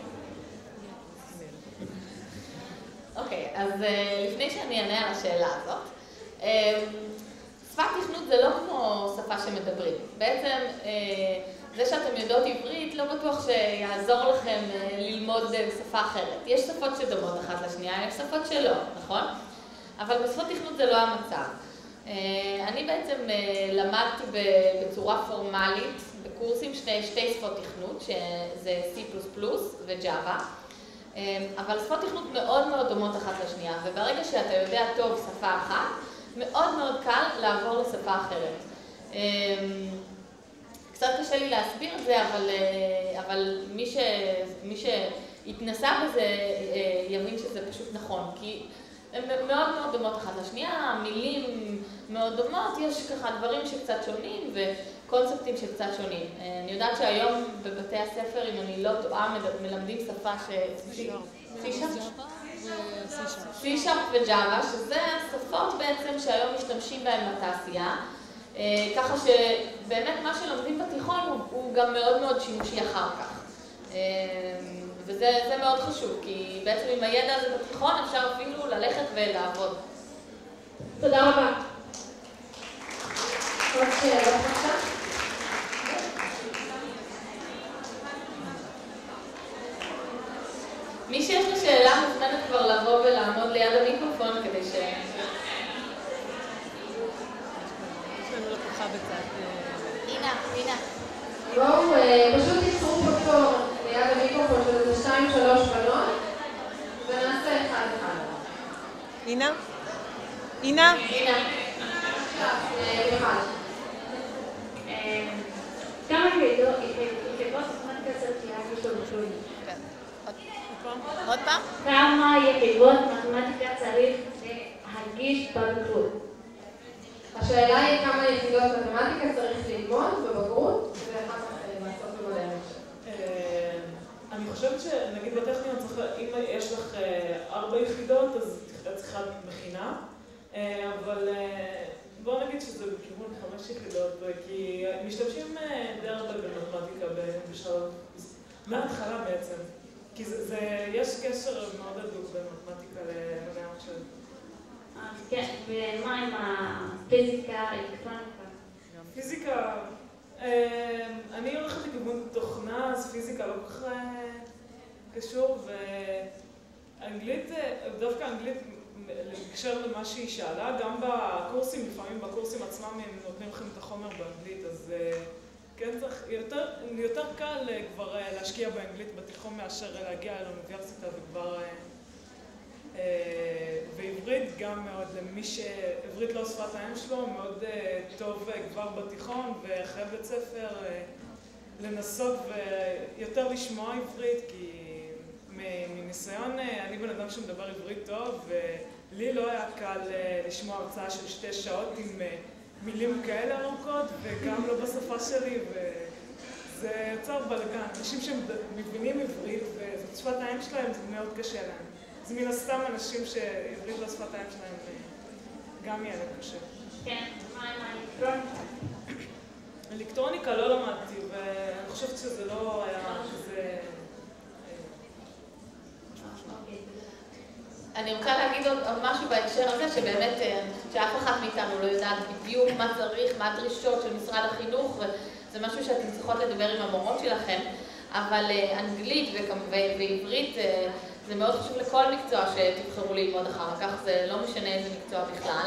אוקיי, אז לפני שאני אענה על השאלה הזאת, שפת תכנות זה לא כמו שפה שמדברים. בעצם זה שאתם יודעות עברית לא בטוח שיעזור לכם ללמוד שפה אחרת. יש שפות שדומות אחת לשנייה, יש שפות שלא, נכון? אבל בשפות תכנות זה לא המצב. אני בעצם למדתי בצורה פורמלית בקורסים 2 שפות תכנות, שזה C++ ו-Java. אבל שפות תכנות מאוד מאוד דומות אחת לשנייה, וברגע שאתה יודע טוב שפה אחת, מאוד מאוד קל לעבור לשפה אחרת. קצת קשה לי להסביר את זה, אבל מי שהתנסה בזה יבין שזה פשוט נכון, כי הן מאוד מאוד דומות אחת לשנייה, מילים מאוד דומות, יש ככה דברים שקצת שונים וקונספטים שקצת שונים. אני יודעת שהיום בבתי הספר, אם אני לא טועה, מלמדים שפה C# ו-Java, שזה שפות בעצם שהיום משתמשים בהן בתעשייה, ככה שבאמת מה שלומדים בתיכון הוא גם מאוד מאוד שימושי אחר כך. וזה מאוד חשוב, כי בעצם עם הידע הזה בתיכון אפשר אפילו ללכת ולעבוד. תודה רבה. עוד שאלות עכשיו? מי שיש לו שאלה מוזמנת כבר לבוא ולעמוד ליד המיקרופון כדי ש... יש לנו לקוחה בצד. הנה. בואו, פשוט תצרו פה תור ליד המיקרופון של איזה 2-3 בנות, ונעשה אחד. אינה? כמה יחידות מתמטיקה צריך להגיש בבחינה? עוד פעם? כמה יחידות מתמטיקה צריך להגיש בבגרות? השאלה היא כמה יחידות מתמטיקה צריך ללמוד בבגרות, ואחר כך לעשות במדעי המחשב. אני חושבת שנגיד בטכניון, אם יש לך 4 יחידות, אז את צריכה מכינה, אבל בואו נגיד שזה בכיוון 5 יחידות, כי משתמשים די הרבה במתמטיקה בשלב, מההתחלה בעצם. כי יש קשר מאוד הדוק בין מתמטיקה למדעי המחשב. כן, ומה עם הפיזיקה, אלקטרוניקה? פיזיקה, אני הולכת לכיוון תוכנה, אז פיזיקה לא כל כך קשור, ואנגלית, דווקא אנגלית, לקשר למה שהיא שאלה, גם בקורסים, לפעמים בקורסים עצמם הם נותנים לכם את החומר באנגלית, אז כן, צריך יותר קל כבר להשקיע באנגלית בתיכון מאשר להגיע לאוניברסיטה וכבר... ועברית גם מאוד, למי שעברית לא שפת האם שלו, מאוד טוב כבר בתיכון ואחרי בית ספר לנסות ויותר לשמוע עברית, כי מניסיון אני בן אדם שמדבר עברית טוב ולי לא היה קל לשמוע הרצאה של 2 שעות עם מילים כאלה ארוכות וגם לא בשפה שלי, וזה יוצר בלגן. אנשים שמבינים עברית וזאת שפת האם שלהם, זה מאוד קשה להם. אז מן הסתם אנשים שעברית לא שפת האם שלהם גם יהיה להם קשה. כן, מה עם האלקטרוניקה? אלקטרוניקה לא למדתי, ואני חושבת שזה לא היה כזה... אני רוצה להגיד עוד משהו בהקשר הזה, שבאמת שאף אחת מאיתנו לא יודעת בדיוק מה צריך, מה הדרישות של משרד החינוך, וזה משהו שאתם צריכות לדבר עם המורות שלכם, אבל אנגלית ועברית זה מאוד חשוב לכל מקצוע שתבחרו ללמוד אחר כך, זה לא משנה איזה מקצוע בכלל,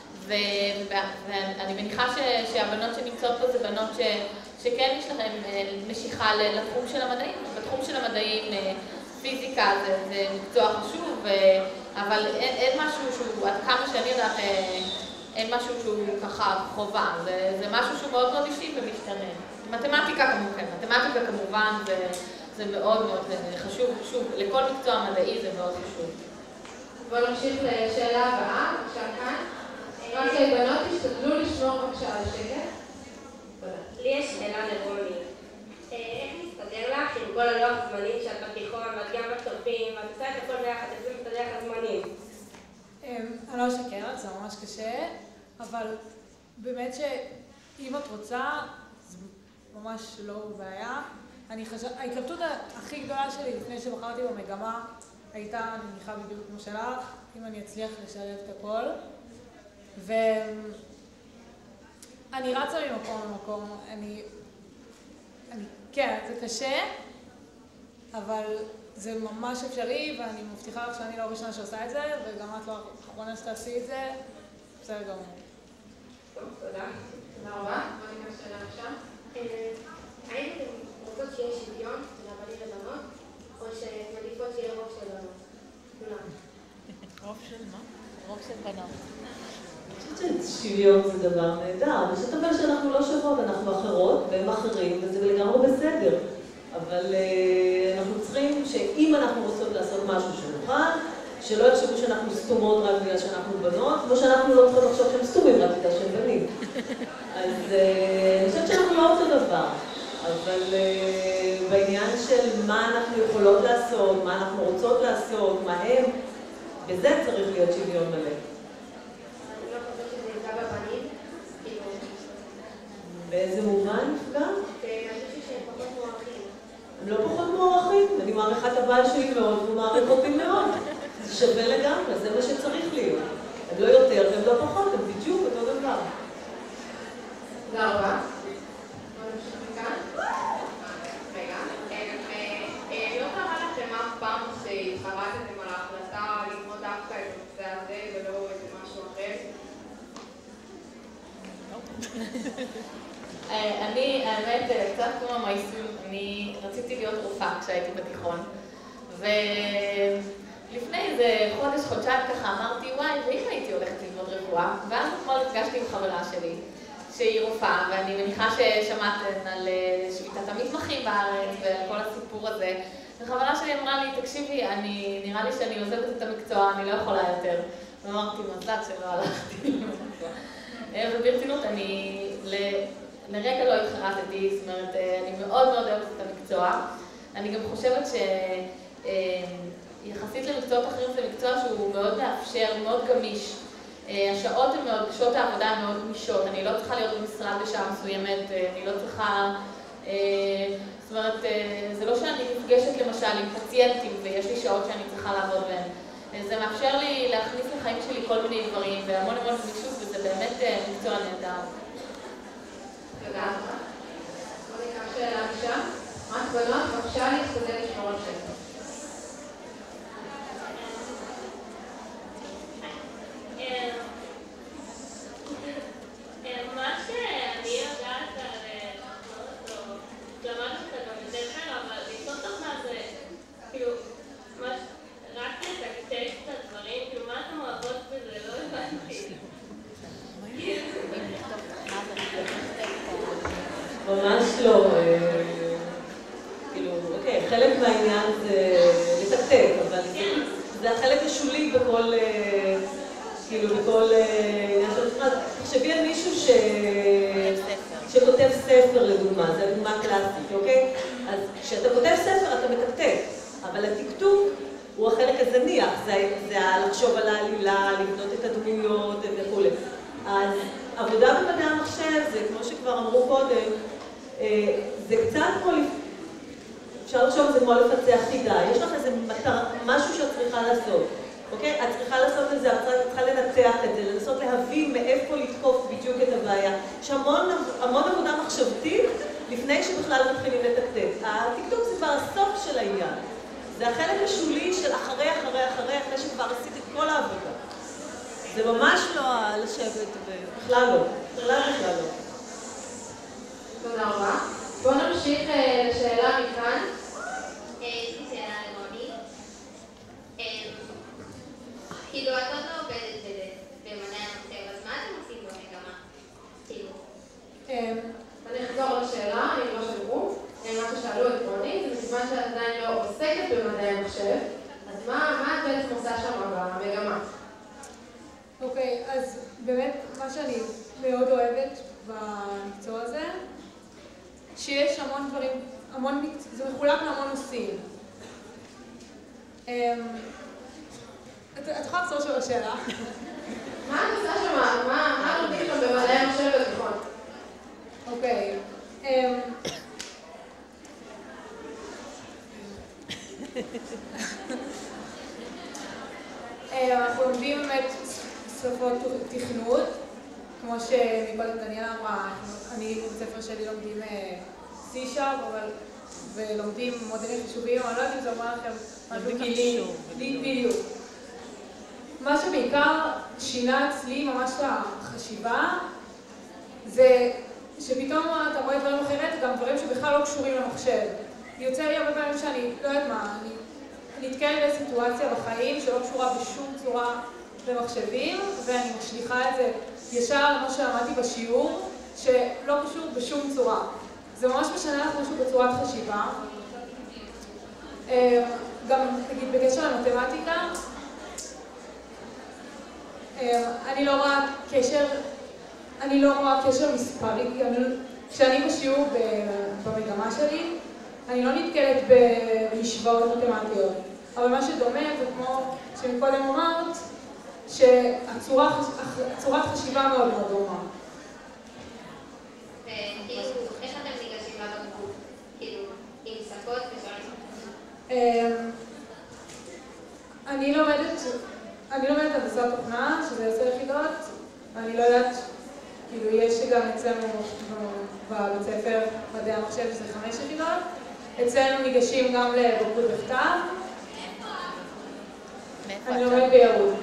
ואני מניחה שהבנות שנמצאות פה זה בנות שכן יש לכם משיכה לתחום של המדעים. בתחום של המדעים פיזיקה זה מקצוע חשוב, אבל אין משהו שהוא, עד כמה שאני יודעת, אין משהו שהוא ככה חובה, זה משהו שהוא מאוד מאוד אישי ומשתנה. מתמטיקה כמובן זה מאוד מאוד חשוב, שוב, לכל מקצוע מדעי זה מאוד חשוב. בואו נמשיך לשאלה הבאה, עכשיו כאן. רק בנות תשתדלו לשמור בבקשה על השקט. לי יש שאלה לרוני. איך מסתדר לך עם כל הלוח זמנים שאת בתיכון, ואת גם בצופים, ואת עושה את הכל ביחד, איך זה מסתדר לך הזמנים? אני לא אשקר, זה ממש קשה, אבל באמת שאם את רוצה, זה ממש לא בעיה. ההתלבטות הכי גדולה שלי לפני שבחרתי במגמה הייתה, אני מניחה בדיוק כמו שלך, אם אני אצליח לשלב את הכל. ואני רצה ממקום למקום, כן, זה קשה, אבל זה ממש אפשרי, ואני מבטיחה לך שאני לא הראשונה שעושה את זה, וגם את לא האחרונה שתעשי את זה, בסדר גמור. טוב, תודה. תודה רבה. בוא ניקח שאלה עכשיו. האם אתם רוצות שיהיה שוויון לבנים ובנות, או שמעדיפות שיהיה רוב של בנות? כולם. רוב של מה? רוב של בנות. אני חושבת ששוויון זה דבר נהדר, ושאת אומר שאנחנו לא שוות, אנחנו אחרות והם אחרים, וזה לגמרי בסדר. אבל אנחנו צריכים שאם אנחנו רוצות לעשות משהו שנוכל, שלא יחשבו שאנחנו סתומות רק בגלל שאנחנו בנות, כמו שאנחנו לא צריכות לחשוב שהם סתומים רק בגלל שהם בנים. אז אני חושבת שאנחנו לא אותו דבר, אבל בעניין של מה אנחנו יכולות לעשות, מה אנחנו רוצות לעשות, מה הם, בזה צריך להיות שוויון מלא. אני לא חושבת שזה יפגע בבנים, באיזה מובן נפגע? אני חושבת שהם פחות מוערכים. הם לא פחות מוערכים, אני מעריכה את הבעל שלי מאוד, והוא מעריך אותי מאוד. זה שווה לגמרי, זה מה שצריך להיות. הם לא יותר והם לא פחות, הם בדיוק אותו דבר. תודה רבה. בואו נמשיך מכאן. רגע, לא קרה לכם אף פעם שהתחרטתם על ההחלטה ללמוד דווקא את הנושא הזה ולא איזה משהו אחר? אני, האמת, קצת כמו המייסון, אני רציתי להיות רופאה כשהייתי בתיכון, ולפני איזה חודש-חודשיים ככה אמרתי, וואי, ואם הייתי הולכת ללמוד רפואה, ואז אתמול נפגשתי עם חברה שלי, שהיא רופאה, ואני מניחה ששמעתם על שביתת המתמחים בארץ וכל הסיפור הזה, וחברה שלי אמרה לי, תקשיבי, נראה לי שאני עוזבת את המקצוע, אני לא יכולה יותר. ואמרתי, מזל שלא הלכתי ללמוד רפואה. וברצינות, אני לרגע לא התחרטתי, זאת אומרת, אני מאוד מאוד אוהבת את המקצוע. אני גם חושבת שיחסית למקצועות אחרים זה מקצוע שהוא מאוד מאפשר, מאוד גמיש. השעות הן מאוד, שעות העבודה הן מאוד גמישות, אני לא צריכה להיות במשרד בשעה מסוימת, אני לא צריכה... זאת אומרת, זה לא שאני נפגשת למשל עם פציינטים ויש לי שעות שאני צריכה לעבוד בהן. זה מאפשר לי להכניס לחיים שלי כל מיני דברים והמון המון גמישות, וזה באמת מקצוע נהדר. תודה. בואו ניקח שאלה עכשיו. רק בנות, בבקשה להשתדל לשמור על שקט. מה שאני יודעת על בכל, כאילו בכל, תחשבי על מישהו שכותב ספר לדוגמה, זו דוגמה קלאסית, אוקיי? אז כשאתה כותב ספר אתה מתקתק, אבל הטקטוק הוא החלק הזניח, זה לחשוב על העלילה, לבנות את הדמויות וכו'. אז עבודה במדעי המחשב זה, כמו שכבר אמרו קודם, זה קצת כמו, אפשר לחשוב זה כמו לפצח חידה, יש לך איזה משהו שאת צריכה לעשות, אוקיי? את צריכה לעשות את זה, את צריכה לנתח את זה, לנסות להבין מאיפה לתקוף בדיוק את הבעיה. יש המון עבודה מחשבתית לפני שבכלל מתחילים לתקתק. הטקטוק זה כבר הסוף של העניין. זה החלק השולי של אחרי שכבר עשית את כל העבודה. זה ממש לא לשבת בכלל לא. בכלל לא. תודה רבה. בואו נמשיך לשאלה מכאן. יש לי שאלה לרוני. כאילו, את עוד לא עובדת במדעי המחשב, אז מה אתם עושים במגמה? כאילו. אני אחזור לשאלה, אני לא שברו. מה ששאלו את רוני, זה מכיוון שאת עדיין לא עוסקת במדעי המחשב, אז מה את בעצם עושה שם במגמה? אוקיי, אז באמת מה שאני מאוד אוהבת במקצוע הזה, שיש המון דברים, זה מחולק להמון נושאים. את יכולה לחזור של השאלה? מה את עושה שם? מה לומדים שם במדעי המחשב בתיכון? אוקיי. אנחנו לומדים באמת שפות תכנות, כמו שמקודם דניאלה אמרה, אני בבית ספר שלי לומדים C# ולומדים מודלים חישוביים, אני לא יודעת אם זה אומר לכם משהו כאילו, בדיוק. מה שבעיקר שינה אצלי ממש את החשיבה, זה שפתאום אתה רואה דברים אחרת, גם דברים שבכלל לא קשורים למחשב. יוצא לי הרבה פעמים שאני, לא יודעת מה, אני נתקלת בסיטואציה בחיים שלא קשורה בשום צורה למחשבים, ואני משליחה את זה ישר למה שלמדתי בשיעור, שלא קשור בשום צורה. זה ממש משנה לך משהו בצורת חשיבה. גם, נגיד, בקשר למתמטיקה, אני לא רואה קשר מספרי, כשאני בשיעור במגמה שלי, אני לא נתקלת במשוואות מתמטיות, אבל מה שדומה זה כמו שמקודם אמרת, שהצורת חשיבה מאוד מאוד דומה. וכאילו, איך אתם ניגשים לבגרות? כאילו, עם שפות ושאלה? אני לומדת הנדסת תוכנה, שזה 10 יחידות, ואני לא יודעת, כאילו יש גם אצלנו בבית ספר מדעי המחשב שזה 5 יחידות, אצלנו ניגשים גם לבגרות בכתב. אני לומדת ביהוד.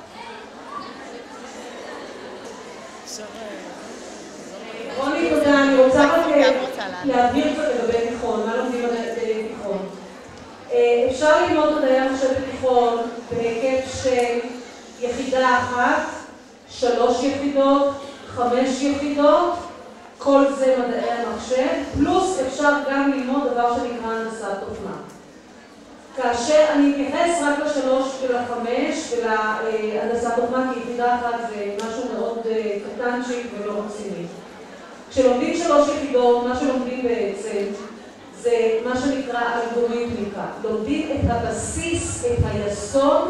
רוני, תודה, אני רוצה רק להעביר קצת לגבי תיכון, מה לומדים מדעי תיכון? אפשר ללמוד מדעי המחשב בתיכון בהיקף של יחידה אחת, 3 יחידות, 5 יחידות, כל זה מדעי המחשב, פלוס אפשר גם ללמוד דבר שנקרא הנדסת תוכנה. כאשר אני אתייחס רק ל3 ול5 ולהנדסת תוכנה כי יחידה אחת זה משהו מאוד קטנצ'יק ולא רציני. כשלומדים 3 יחידות, מה שלומדים בעצם זה מה שנקרא אלגוריתמיקה. לומדים את הבסיס, את היסוד.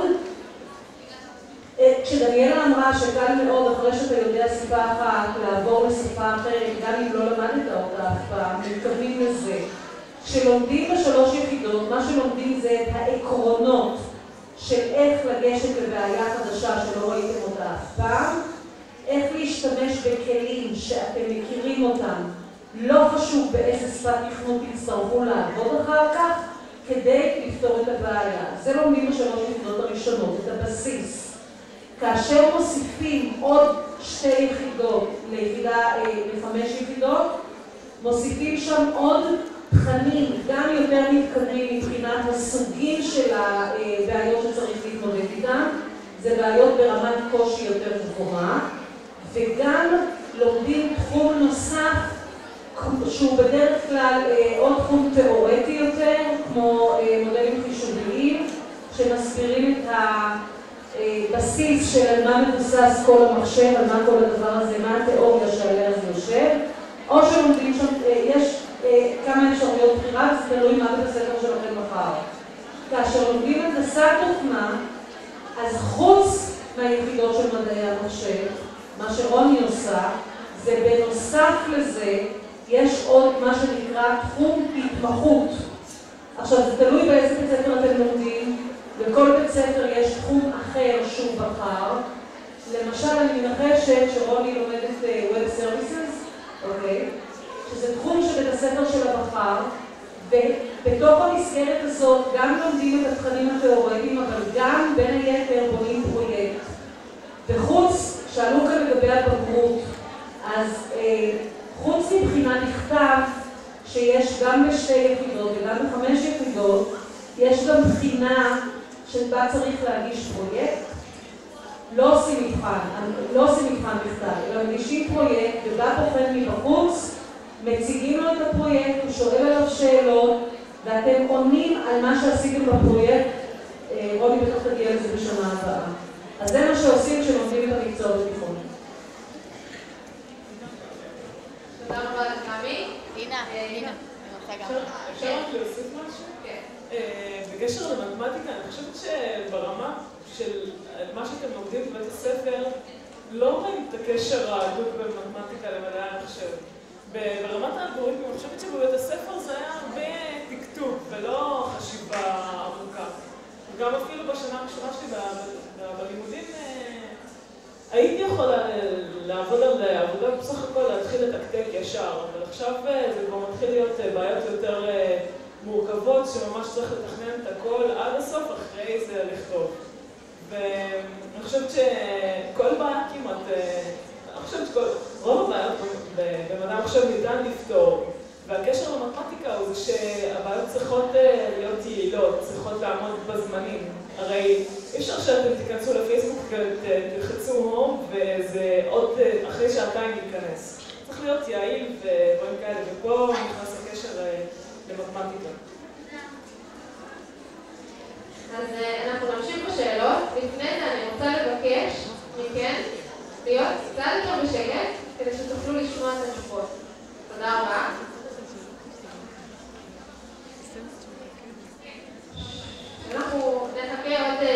כשדניאלה אמרה שקל מאוד אחרי שאתה יודע שפה אחת לעבור לשפה אחרת, גם אם לא למדת אותה אף פעם, מתכוונים לזה. כשלומדים ב3 יחידות, מה שלומדים זה את העקרונות של איך לגשת לבעיה חדשה שלא ראיתם אותה אף פעם, איך להשתמש בכלים שאתם מכירים אותם, לא חשוב באיזה שפת תכנות תצטרכו לעבוד אחר כך, כדי לפתור את הבעיה. זה לומדים ב3 יחידות הראשונות, את הבסיס. כאשר מוסיפים עוד 2 יחידות ל5 יחידות, מוסיפים שם עוד תכנים, גם יותר מתקדמים מבחינת הסוגים של הבעיות שצריך להתמודד איתן. זה בעיות ברמת קושי יותר גבוהה, וגם לומדים תחום נוסף, שהוא בדרך כלל עוד תחום תיאורטי יותר, כמו מודלים חישוביים, שמסבירים את הבסיס של על מה מבוסס כל המחשב, על מה כל הדבר הזה, מה התיאוריה שעליה זה יושב, או שלומדים שם, יש כמה אפשרויות בחירה, זה תלוי מה בית הספר שלכם מחר. כאשר לומדים הנדסת תוכנה, אז חוץ מהיחידות של מדעי המחשב, מה שרוני עושה, זה בנוסף לזה, יש עוד מה שנקרא תחום התמחות. עכשיו, זה תלוי באיזה בית ספר אתם לומדים, בכל בית ספר יש תחום אחר שהוא בחר. למשל, אני מנחשת שרוני לומדת Web Services, אוקיי? שזה תחום שבית הספר שלה בחר, ובתוך המסגרת הזאת גם לומדים את התכנים התיאורטיים, אבל גם בין היתר בונים פרויקט. וחוץ, שאלו כאן לגבי הבגרות, אז חוץ מבחינה נכתב, שיש גם בשתי יחידות וגם ב5 יחידות, יש גם בחינה שבה צריך להגיש פרויקט. לא עושים מבחן בכתב, אלא מגישים פרויקט, ובא בוחן מבחוץ, מציגים לו את הפרויקט, הוא שואל עליו שאלות, ואתם עונים על מה שעשיתם בפרויקט. רוני בטח תגיע לזה בשנה הבאה. אז זה מה שעושים כשלומדים את המקצוע בתיכון. תודה רבה לתמי. הנה, אני רוצה גם. אפשר רק להוסיף משהו? כן. בקשר למתמטיקה, אני חושבת שברמה של מה שאתם לומדים בבית הספר, לא רואים את הקשר ההדוק בין מתמטיקה למדעי המחשב. ברמת האלגוריתמים, אני חושבת שבבית הספר זה היה הרבה תקתוק ולא חשיבה עמוקה. וגם אפילו בשנה הראשונה שלי בלימודים, הייתי יכולה לעבוד על עבודה, בסך הכל להתחיל לתקתק ישר, אבל עכשיו זה כבר מתחיל להיות בעיות יותר מורכבות, שממש צריך לתכנן את הכל עד הסוף, אחרי זה לכתוב. ואני חושבת שכל בעיה כמעט, אני חושבת שרוב הבעיות במדעי המחשב ניתן לפתור, והקשר למתמטיקה הוא זה שהבעיות צריכות להיות יעילות, צריכות לעמוד בזמנים. הרי אי אפשר שאתם תיכנסו לפייסבוק ותלחצו הום, וזה עוד אחרי שעתיים ייכנס. צריך להיות יעיל ודברים כאלה, ופה נכנס הקשר למתמטיקה. אז אנחנו נמשיך בשאלות. לפני זה אני רוצה לבקש מכן להיות קצת יותר בשקט, כדי שתוכלו לשמוע את התשובות. תודה רבה. אנחנו נחכה עוד...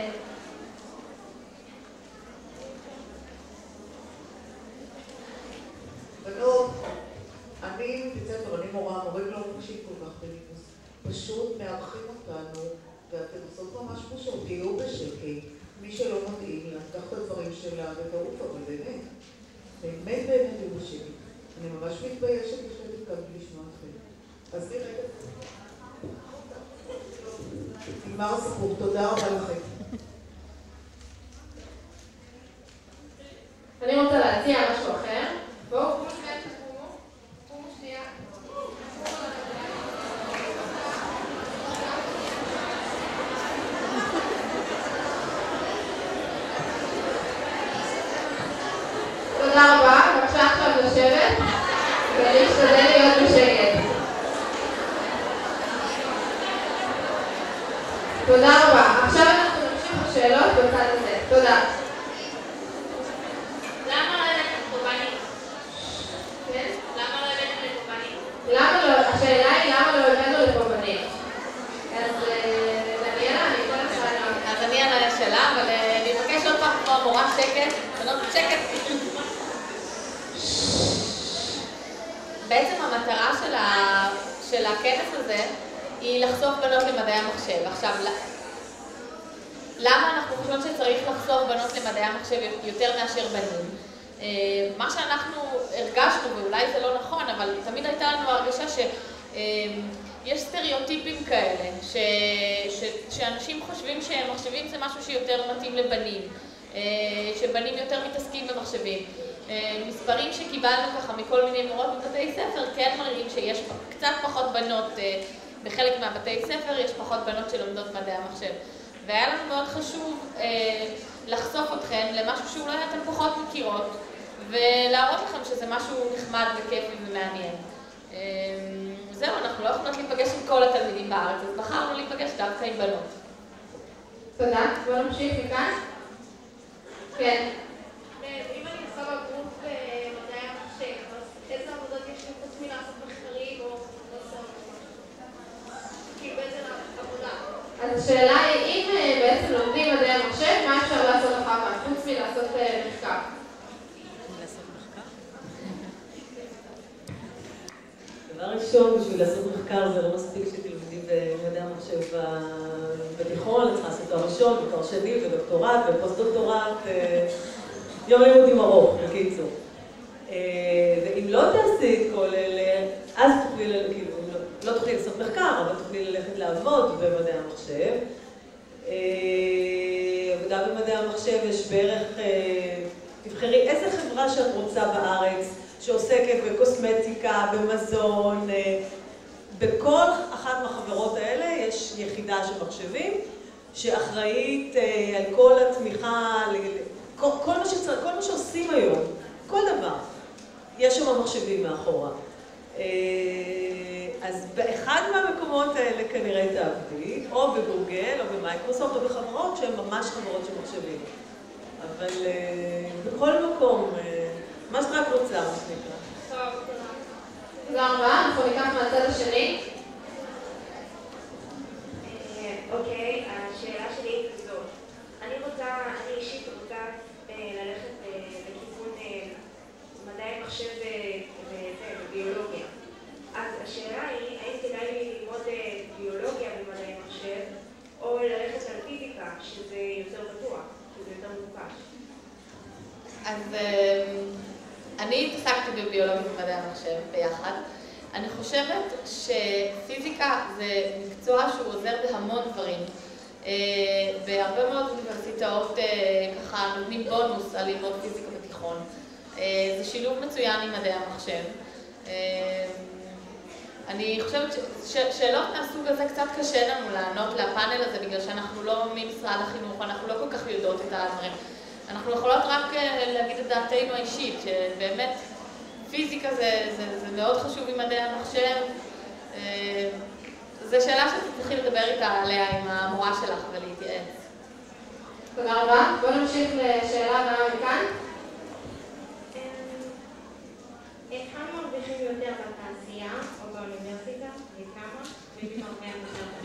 בנות, אני בצפר, אני מורה, מורים לא מקשיב כל כך בנימוס. פשוט מארחים אותנו, ואתם עושות ממש פשוט, תהיו בשקט. מי שלא מתאים לה, תקח את הדברים שלה ותעוף, אבל באמת, באמת תהיו בשקט. אני ממש מתביישת לשבת כאן ולשמוע אתכם. אז תראה את זה. נגמר הסיפור, תודה רבה לכם. אני רוצה להציע משהו אחר. בואו, כולו שנייה תקומו. קומו שנייה. תודה רבה. בבקשה עכשיו לשבת ולהשתדל להיות בשקט. תודה רבה. עכשיו אנחנו נמשיך בשאלות בצד הזה. תודה. למה לא הבאתם לקורבנית? כן? למה לא הבאתם לקורבנית? השאלה היא למה לא הבאנו לקורבנית. אז דניאלה, אני כל הזמן... אז אני אענה לשאלה, אבל אני מבקש עוד פעם כמו מורה שקט. שקט. בעצם המטרה של הכנס הזה היא לחשוף בנות למדעי המחשב. עכשיו, למה אנחנו חושבים שצריך לחשוף בנות למדעי המחשב יותר מאשר בנים? מה שאנחנו הרגשנו, ואולי זה לא נכון, אבל תמיד הייתה לנו הרגשה שיש סטריאוטיפים כאלה, שאנשים חושבים שמחשבים זה משהו שיותר מתאים לבנים, שבנים יותר מתעסקים במחשבים. מספרים שקיבלנו ככה מכל מיני מורות בבתי ספר כן מראים שיש קצת פחות בנות, בחלק מהבתי ספר יש פחות בנות שלומדות מדעי המחשב. והיה לנו מאוד חשוב לחשוף אתכם למשהו שאולי אתם פחות מכירות, ולהראות לכם שזה משהו נחמד וכיפי ומעניין. זהו, אנחנו לא יכולות להיפגש עם כל התלמידים בארץ, אז בחרנו להיפגש דווקא עם בנות. תודה. בואו נמשיך מכאן. כן. אם אני עושה בגרות במדעי המחשב, אז איזה עבודות יש לי חוץ מלעשות מחקרים או לעשות כאילו באיזה עבודה? אז השאלה היא, אם בעצם לומדים מדעי המחשב, מה אפשר לעשות אחר כך, חוץ מלעשות מחקר? דבר ראשון, בשביל לעשות מחקר זה לא מספיק שתלמדים במדעי המחשב בתיכון, צריך לעשות תואר ראשון, ותואר שני, ודוקטורט, ופוסט-דוקטורט, יום לימודים ארוך, בקיצור. ואם לא תעשי את כל אלה, אז תוכלי, כאילו, לא תוכלי לעשות מחקר, אבל תוכלי ללכת לעבוד במדעי המחשב. עבודה במדעי המחשב יש בערך, תבחרי איזה חברה שאת רוצה בארץ, שעוסקת בקוסמטיקה, במזון, בכל אחת מהחברות האלה יש יחידה של מחשבים שאחראית על כל התמיכה, כל מה שעושים היום, כל דבר, יש שם מחשבים מאחורה. אז באחד מהמקומות האלה כנראה תעבדי, או בגוגל, או במייקרוסופט, או בחברות שהן ממש חברות של מחשבים. אבל בכל מקום, מה שאת רק רוצה, מה שנקרא. תודה רבה, אנחנו ניקח מהצד השני. אוקיי, השאלה שלי היא כזאת. אני אישית רוצה ללכת לכיוון מדעי מחשב וביולוגיה. אז השאלה היא, האם כדאי לי ללמוד ביולוגיה במדעי מחשב, או ללכת על פיזיקה, שזה יותר בטוח, שזה יותר מבוקש? אז אני התעסקתי בביולוגיה במדעי המחשב ביחד. אני חושבת שפיזיקה זה מקצוע שהוא עוזר בהמון דברים. בהרבה מאוד אוניברסיטאות ככה נותנים בונוס על ללמוד פיזיקה בתיכון. זה שילוב מצוין עם מדעי המחשב. אני חושבת ששאלות מהסוג הזה קצת קשה לנו לענות לפאנל הזה, בגלל שאנחנו לא ממשרד החינוך, אנחנו לא כל כך יודעות את הדברים. אנחנו יכולות רק להגיד את דעתנו האישית, שבאמת פיזיקה זה מאוד חשוב עם מדעי המחשב. זו שאלה שאתה צריכים לדבר איתה עליה עם המורה שלך ולהתייעץ. תודה רבה. בואו נמשיך לשאלה הבאה מכאן. כמה מרוויחים יותר בתעשייה או באוניברסיטה? וכמה? ואם הרבה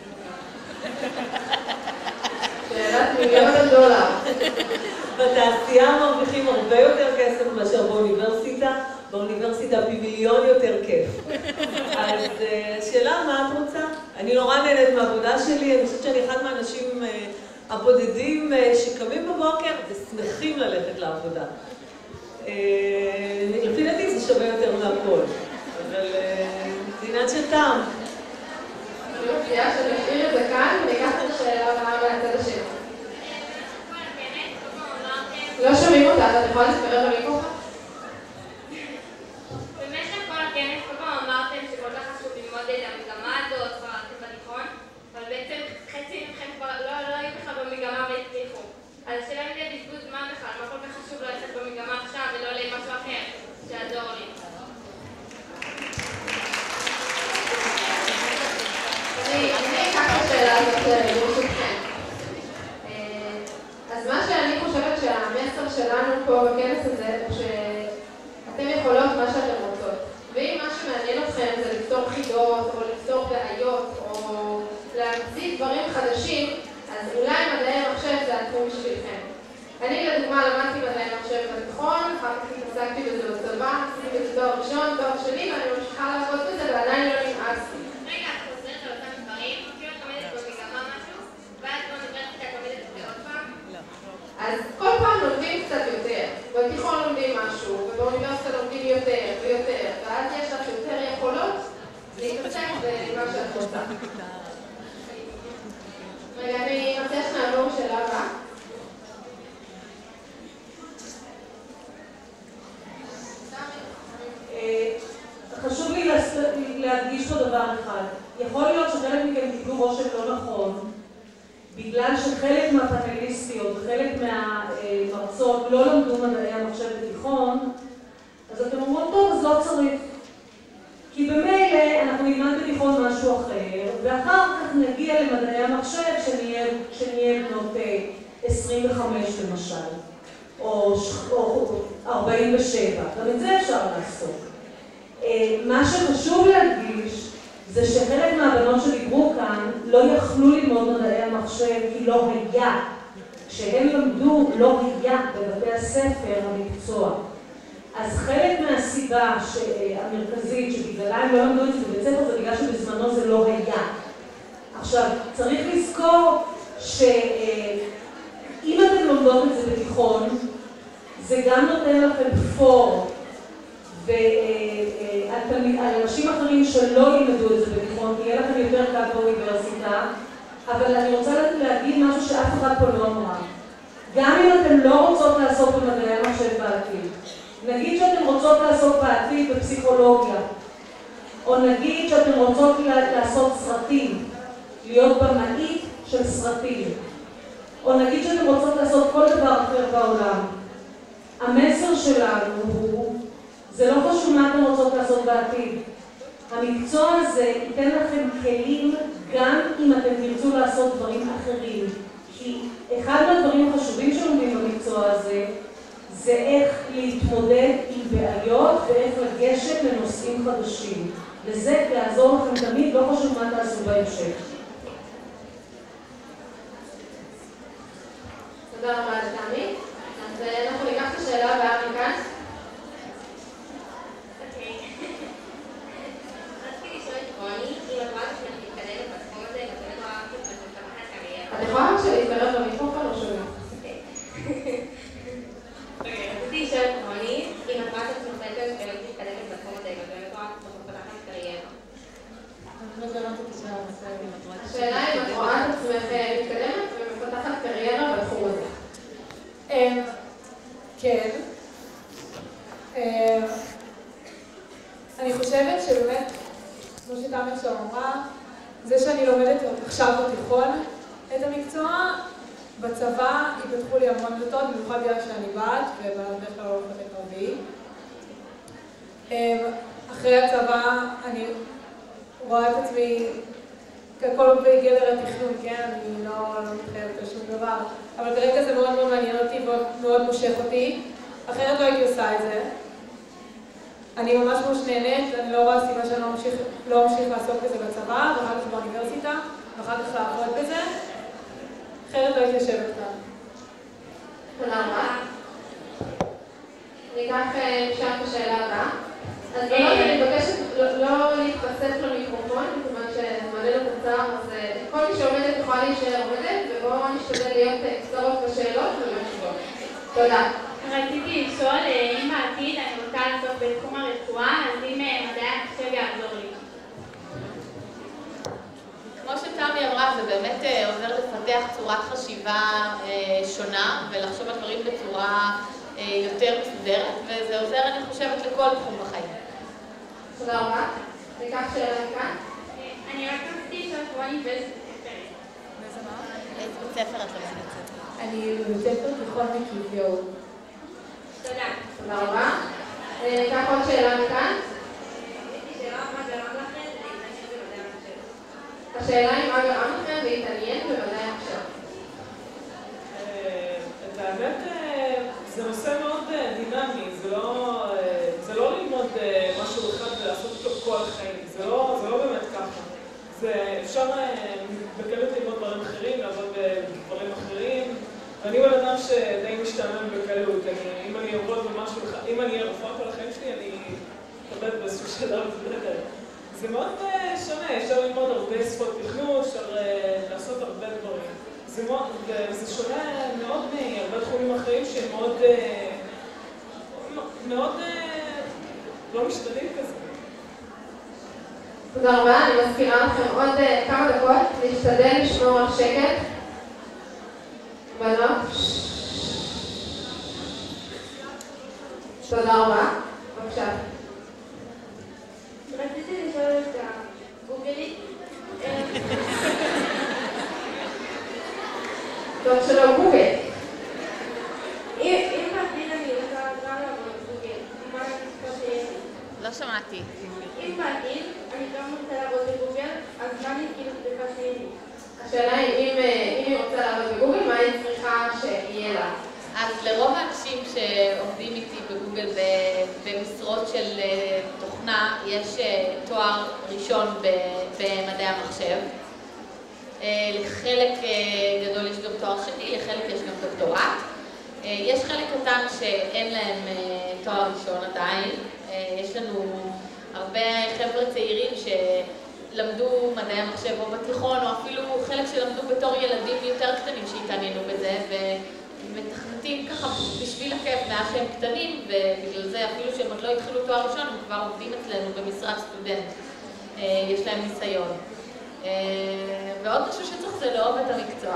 שאלת מיליון דולר. בתעשייה מרוויחים הרבה יותר כסף מאשר באוניברסיטה. באוניברסיטה פי מיליון יותר כיף. אז השאלה, מה את רוצה? אני נורא נהנית מהעבודה שלי, אני חושבת שאני אחד מהאנשים הבודדים שקמים בבוקר ושמחים ללכת לעבודה. לפי דעתי זה שווה יותר מהכל, אבל זה עניין של טעם. אני מציעה שנשאיר את זה כאן וניקח את השאלה הבאה מהצד השני. לא שומעים אותה, אתה יכול לספר במיקרופון? במשך כל הכנס כל פעם אמרתם שכל כך חשוב ללמוד את המגמה הזאת בתיכון, אבל בעצם חצי מכם כבר לא היו בכלל במגמה והצליחו. אז השאלה אם זה בזבוז זמן בכלל, מה כל כך חשוב ללכת במגמה עכשיו ולא למשהו אחר, שיעזור לי. אני אקח את השאלה הזאת ברשותכם. אז מה שאני חושבת שהמסר שלנו פה בכנס הזה הוא שאתם יכולות מה שאתם רוצות. ואם מה שמעניין אתכם זה לפתור חידות או לפתור בעיות או להמציא דברים חדשים, אז אולי מדעי המחשב זה התחום בשבילכם. אני לדוגמה למדתי מדעי המחשב בתיכון, אחר כך התעסקתי בזה בצבא, עשיתי בזה תואר ראשון, תואר שני, ואני ממשיכה לעבוד בזה ועדיין לא נמאסתי. רגע, את חוזרת על אותם דברים, כאילו את עומדת במגמה משהו, ואז באוניברסיטה את עומדת בזה עוד פעם? לא. אז כל פעם לומדים קצת יותר. בתיכון לומדים משהו, ובאוניברסיטה לומדים יותר ויותר, ואז יש לך יותר יכולות להתעסק במה שאת רוצה. רגע, אני מציעה שנעבור שאלה הבאה. חשוב לי להדגיש פה דבר אחד. יכול להיות שחלק מכם תקלו רושם לא נכון, בגלל שחלק מהפאנליסטיות וחלק מהמרצות לא למדו מדעי המחשב בתיכון, אז אתם אומרים, טוב, אז לא צריך. כי במילא אנחנו נלמד בתיכון משהו אחר, ואחר כך נגיע למדעי המחשב שנהיה בנות 25 למשל. או 47, גם את זה אפשר לעשות. מה שחשוב להדגיש זה שחלק מהבנות שדיברו כאן לא יכלו ללמוד מדעי המחשב כי לא היה. כשהם למדו לא היה בבתי הספר המקצוע. אז חלק מהסיבה המרכזית שבגללה הם לא למדו את זה בבית ספר זה בגלל שבזמנו זה לא היה. עכשיו, צריך לזכור שאם אתם לומדות את זה בתיכון, זה גם נותן לכם פור על אנשים אחרים שלא ילמדו את זה בתיכון, כי יהיה לכם יותר קל באוניברסיטה, אבל אני רוצה להגיד משהו שאף אחד פה לא אמרה. גם אם אתם לא רוצות לעסוק במדעי המחשב בעתיד, נגיד שאתם רוצות לעסוק בעתיד בפסיכולוגיה, או נגיד שאתם רוצות לעשות סרטים, להיות במאית של סרטים, או נגיד שאתם רוצות לעשות כל דבר אחר בעולם. המסר שלנו הוא, זה לא חשוב מה אתם רוצות לעשות בעתיד. המקצוע הזה ייתן לכם כלים גם אם אתם תרצו לעשות דברים אחרים. כי אחד מהדברים החשובים שלומדים במקצוע הזה, זה איך להתמודד עם בעיות ואיך לגשת לנושאים חדשים. וזה יעזור לכם תמיד, לא חשוב מה תעשו בהמשך. תודה רבה לתמי. אז אנחנו ניקח את השאלה הבאה מכאן. אוקיי. רציתי לשאול את רוני, אם את רואה שאנחנו מתקדמת בתחום הזה, ואת באמת רואה את הקריירה. את יכולה רק להתקרב למיקרופון או שומע? רציתי לשאול את רוני, אם את רואה שאנחנו באמת מתקדמת בתחום הזה, ואת באמת רואה שאנחנו מתפתחת קריירה. השאלה אם את רואה את עצמך מתקדמת ומפתחת קריירה בתחום הזה. כן. אני חושבת שבאמת, כמו שתמי עכשיו אמרה, זה שאני לומדת עכשיו בתיכון את המקצוע, בצבא ייפתחו לי המון דלתות, במיוחד בגלל שאני בת, ובדרך כלל לא הולכת לקרבי. אחרי הצבא אני רואה את עצמי ככל בגדר התכנון, כן? אני לא מתחייבת על שום דבר, אבל כרגע זה מאוד מאוד מעניין אותי ומאוד מושך אותי, אחרת לא הייתי עושה את זה. אני ממש נהנית, אני לא רואה סיבה שאני לא אמשיך לעסוק בזה בצבא, ואחר כך באוניברסיטה, ואחר כך לעבוד בזה, אחרת לא הייתי יושבת כאן. תודה רבה. אני אקח משם את השאלה הבאה. אז אני מבקשת לא להתפסק למיקרופון, מכיוון שמעלה לקצר, אז כל מי שעומדת יכולה להישאר עומדת, ובואו נשתדל להיות קצרות בשאלות ולמשיבות. תודה. רציתי לשאול אם בעתיד אני רוצה לעסוק בתחום הרפואה, אז אם מדעי המחשב יעזור לי. כמו שתמי אמרה, זה באמת עוזר לפתח צורת חשיבה שונה ולחשוב על דברים בצורה יותר מסודרת, וזה עוזר, אני חושבת, לכל תחום בחיים. תודה רבה. ניקח שאלה מכאן. אני רק רציתי לשאול רוני באיזה ספר. באיזה מה? איזה בית ספר את לומדת? אני בבית ספר תיכון מקיף יהוד. תודה. תודה רבה. ניקח עוד שאלה מכאן. שאלה מה גרם לכם להתעניין במדעי המחשב? השאלה היא מה גרם לכם להתעניין במדעי המחשב. את האמת, זה נושא מאוד דינמי, זה לא ללמוד משהו אחד ולעשות אותו כל החיים, זה לא באמת ככה. אפשר בקלות ללמוד דברים אחרים, לעבוד בדברים אחרים, ואני בן אדם שדי משתעמם בקלות. אם אני אעבוד במשהו, אם אני אהיה רופאה כל החיים שלי, אני אתאבד באיזשהו שלב. זה מאוד שונה, אפשר ללמוד הרבה שפות תכנות, אפשר לעשות הרבה דברים. זה שונה מאוד מהרבה תחומים אחרים שהם מאוד לא משתנים כזה. תודה רבה, אני מזכירה לכם עוד כמה דקות להשתדל לשמור על שקט. בנות. תודה רבה. בבקשה. רציתי לשאול את הגוגלית. טוב שלא גוגל. אם בעתיד אני רוצה גם לעבוד בגוגל, מה המצפה שיש לי? לא שמעתי. אם בעתיד אני גם רוצה לעבוד בגוגל, אז מה אני כאילו צריכה שיהיה לי? השאלה היא אם היא רוצה לעבוד בגוגל, מה היא צריכה שיהיה לה? אז לרוב האנשים בגוגל במשרות של תוכנה, יש תואר ראשון במדעי המחשב. לחלק גדול יש גם תואר שני, לחלק יש גם דוקטורט. יש חלק קטן שאין להם תואר ראשון עדיין. יש לנו הרבה חבר'ה צעירים שלמדו מדעי המחשב או בתיכון, או אפילו חלק שלמדו בתור ילדים יותר קטנים שהתעניינו בזה, ומתכנתים ככה בשביל הכיף מאז שהם קטנים, ובגלל זה אפילו שהם עוד לא התחילו תואר ראשון, הם כבר עובדים אצלנו במשרת סטודנט. יש להם ניסיון. ועוד משהו שצריך זה לאהוב את המקצוע.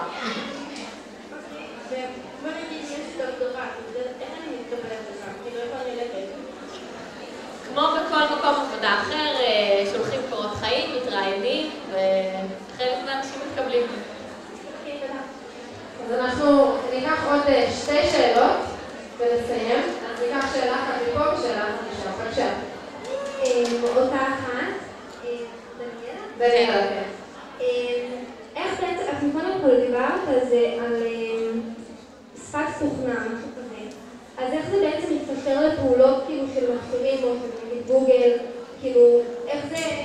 בוא נגיד שיש דוקטורט, איך אני מתקבלת לזה? כאילו איפה אני אלך? כמו בכל מקום עבודה אחר, שולחים קורות חיים, מתראיינים, וחלק מהאנשים מתקבלים. אז אנחנו ניקח עוד 2 שאלות ונסיים. אז ניקח שאלה אחת מפה ושאלה אחת משם. בבקשה. אותה אחת, דניאלה, כן. איך בעצם, את קודם כל דיברת על זה, על שפת תוכנה, משהו כזה. אז איך זה בעצם מתקשר לפעולות כאילו של מכשירים או של גוגל, כאילו, איך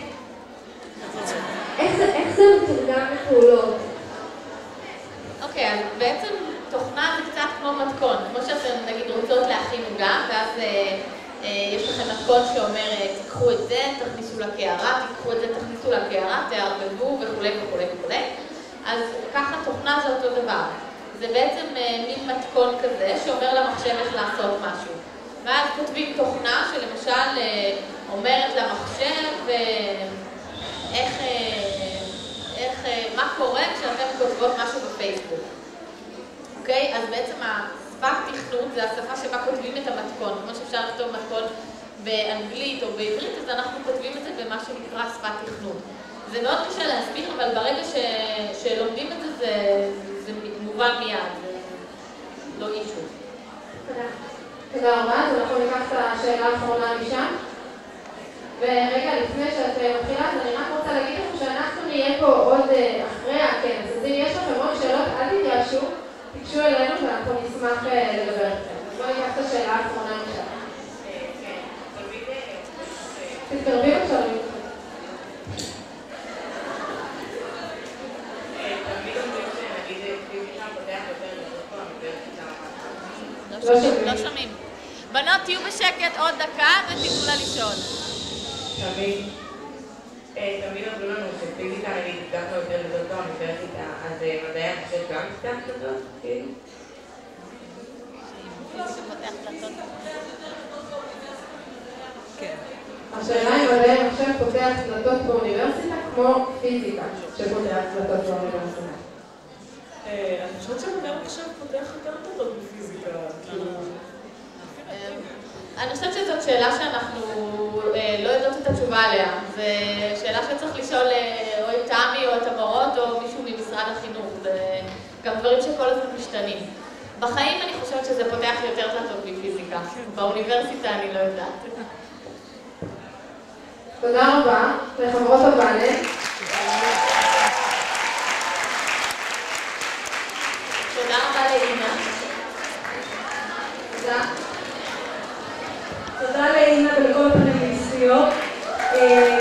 זה מתורגם לפעולות? אוקיי, אז בעצם תוכנה זה קצת כמו מתכון. כמו שאתם נגיד רוצות להכין עוגה, ואז יש לכם מתכון שאומר, תיקחו את זה, תכניסו לקערה, תיקחו את זה, תכניסו לקערה, תערבבו וכו' וכו' וכו'. אז ככה תוכנה זה אותו דבר. זה בעצם מין מתכון כזה שאומר למחשב איך לעשות משהו. ואז כותבים תוכנה שלמשל אומרת למחשב מה קורה כשאתם כותבות משהו בפייסבוק. אוקיי? אז בעצם השפת תכנות זה השפה שבה כותבים את המתכון. כמו שאפשר לכתוב מתכון באנגלית או בעברית, אז אנחנו כותבים את זה במה שנקרא שפת תכנות. זה מאוד קשה להסביר, אבל ברגע שלומדים את זה, זה מובן מיד, זה לא אישו. תודה. תודה רבה, אז אנחנו ניקח את השאלה האחרונה משם. ורגע, לפני שאת מתחילה, אז אני רק רוצה להגיד לכם שאנחנו נהיה פה עוד אחרי הכנס. אז אם יש לכם עוד שאלות, אל תתייאשו, תיגשו אלינו ואנחנו נשמח לדבר איתכם. אז בואו ניקח את השאלה האחרונה משם. כן, תתקרבי עכשיו. לא שומעים. בנות, תהיו בשקט עוד דקה ותתנו לה לישון. תמיד אמרו לנו שפיזיקה נגיד ככה יותר לזאת באוניברסיטה, אז מדעי המחשב גם פותח לזאת? כאילו? השאלה אם מדעי המחשב פותח דלתות באוניברסיטה כמו פיזיקה שפותח דלתות באוניברסיטה. אני חושבת שמדעי המחשב פותח יותר דלתות בפיזיקה, כאילו... אני חושבת שזאת שאלה שאנחנו לא יודעות את התשובה עליה. זו שאלה שצריך לשאול או את תמי או את המורות או מישהו ממשרד החינוך. זה גם דברים שכל הזמן משתנים. בחיים אני חושבת שזה פותח יותר דלתות מפיזיקה. באוניברסיטה אני לא יודעת. תודה רבה לחברות הפאנל. תודה רבה לאינה. תודה. תודה לאינה ולכל הפאנליסטיות.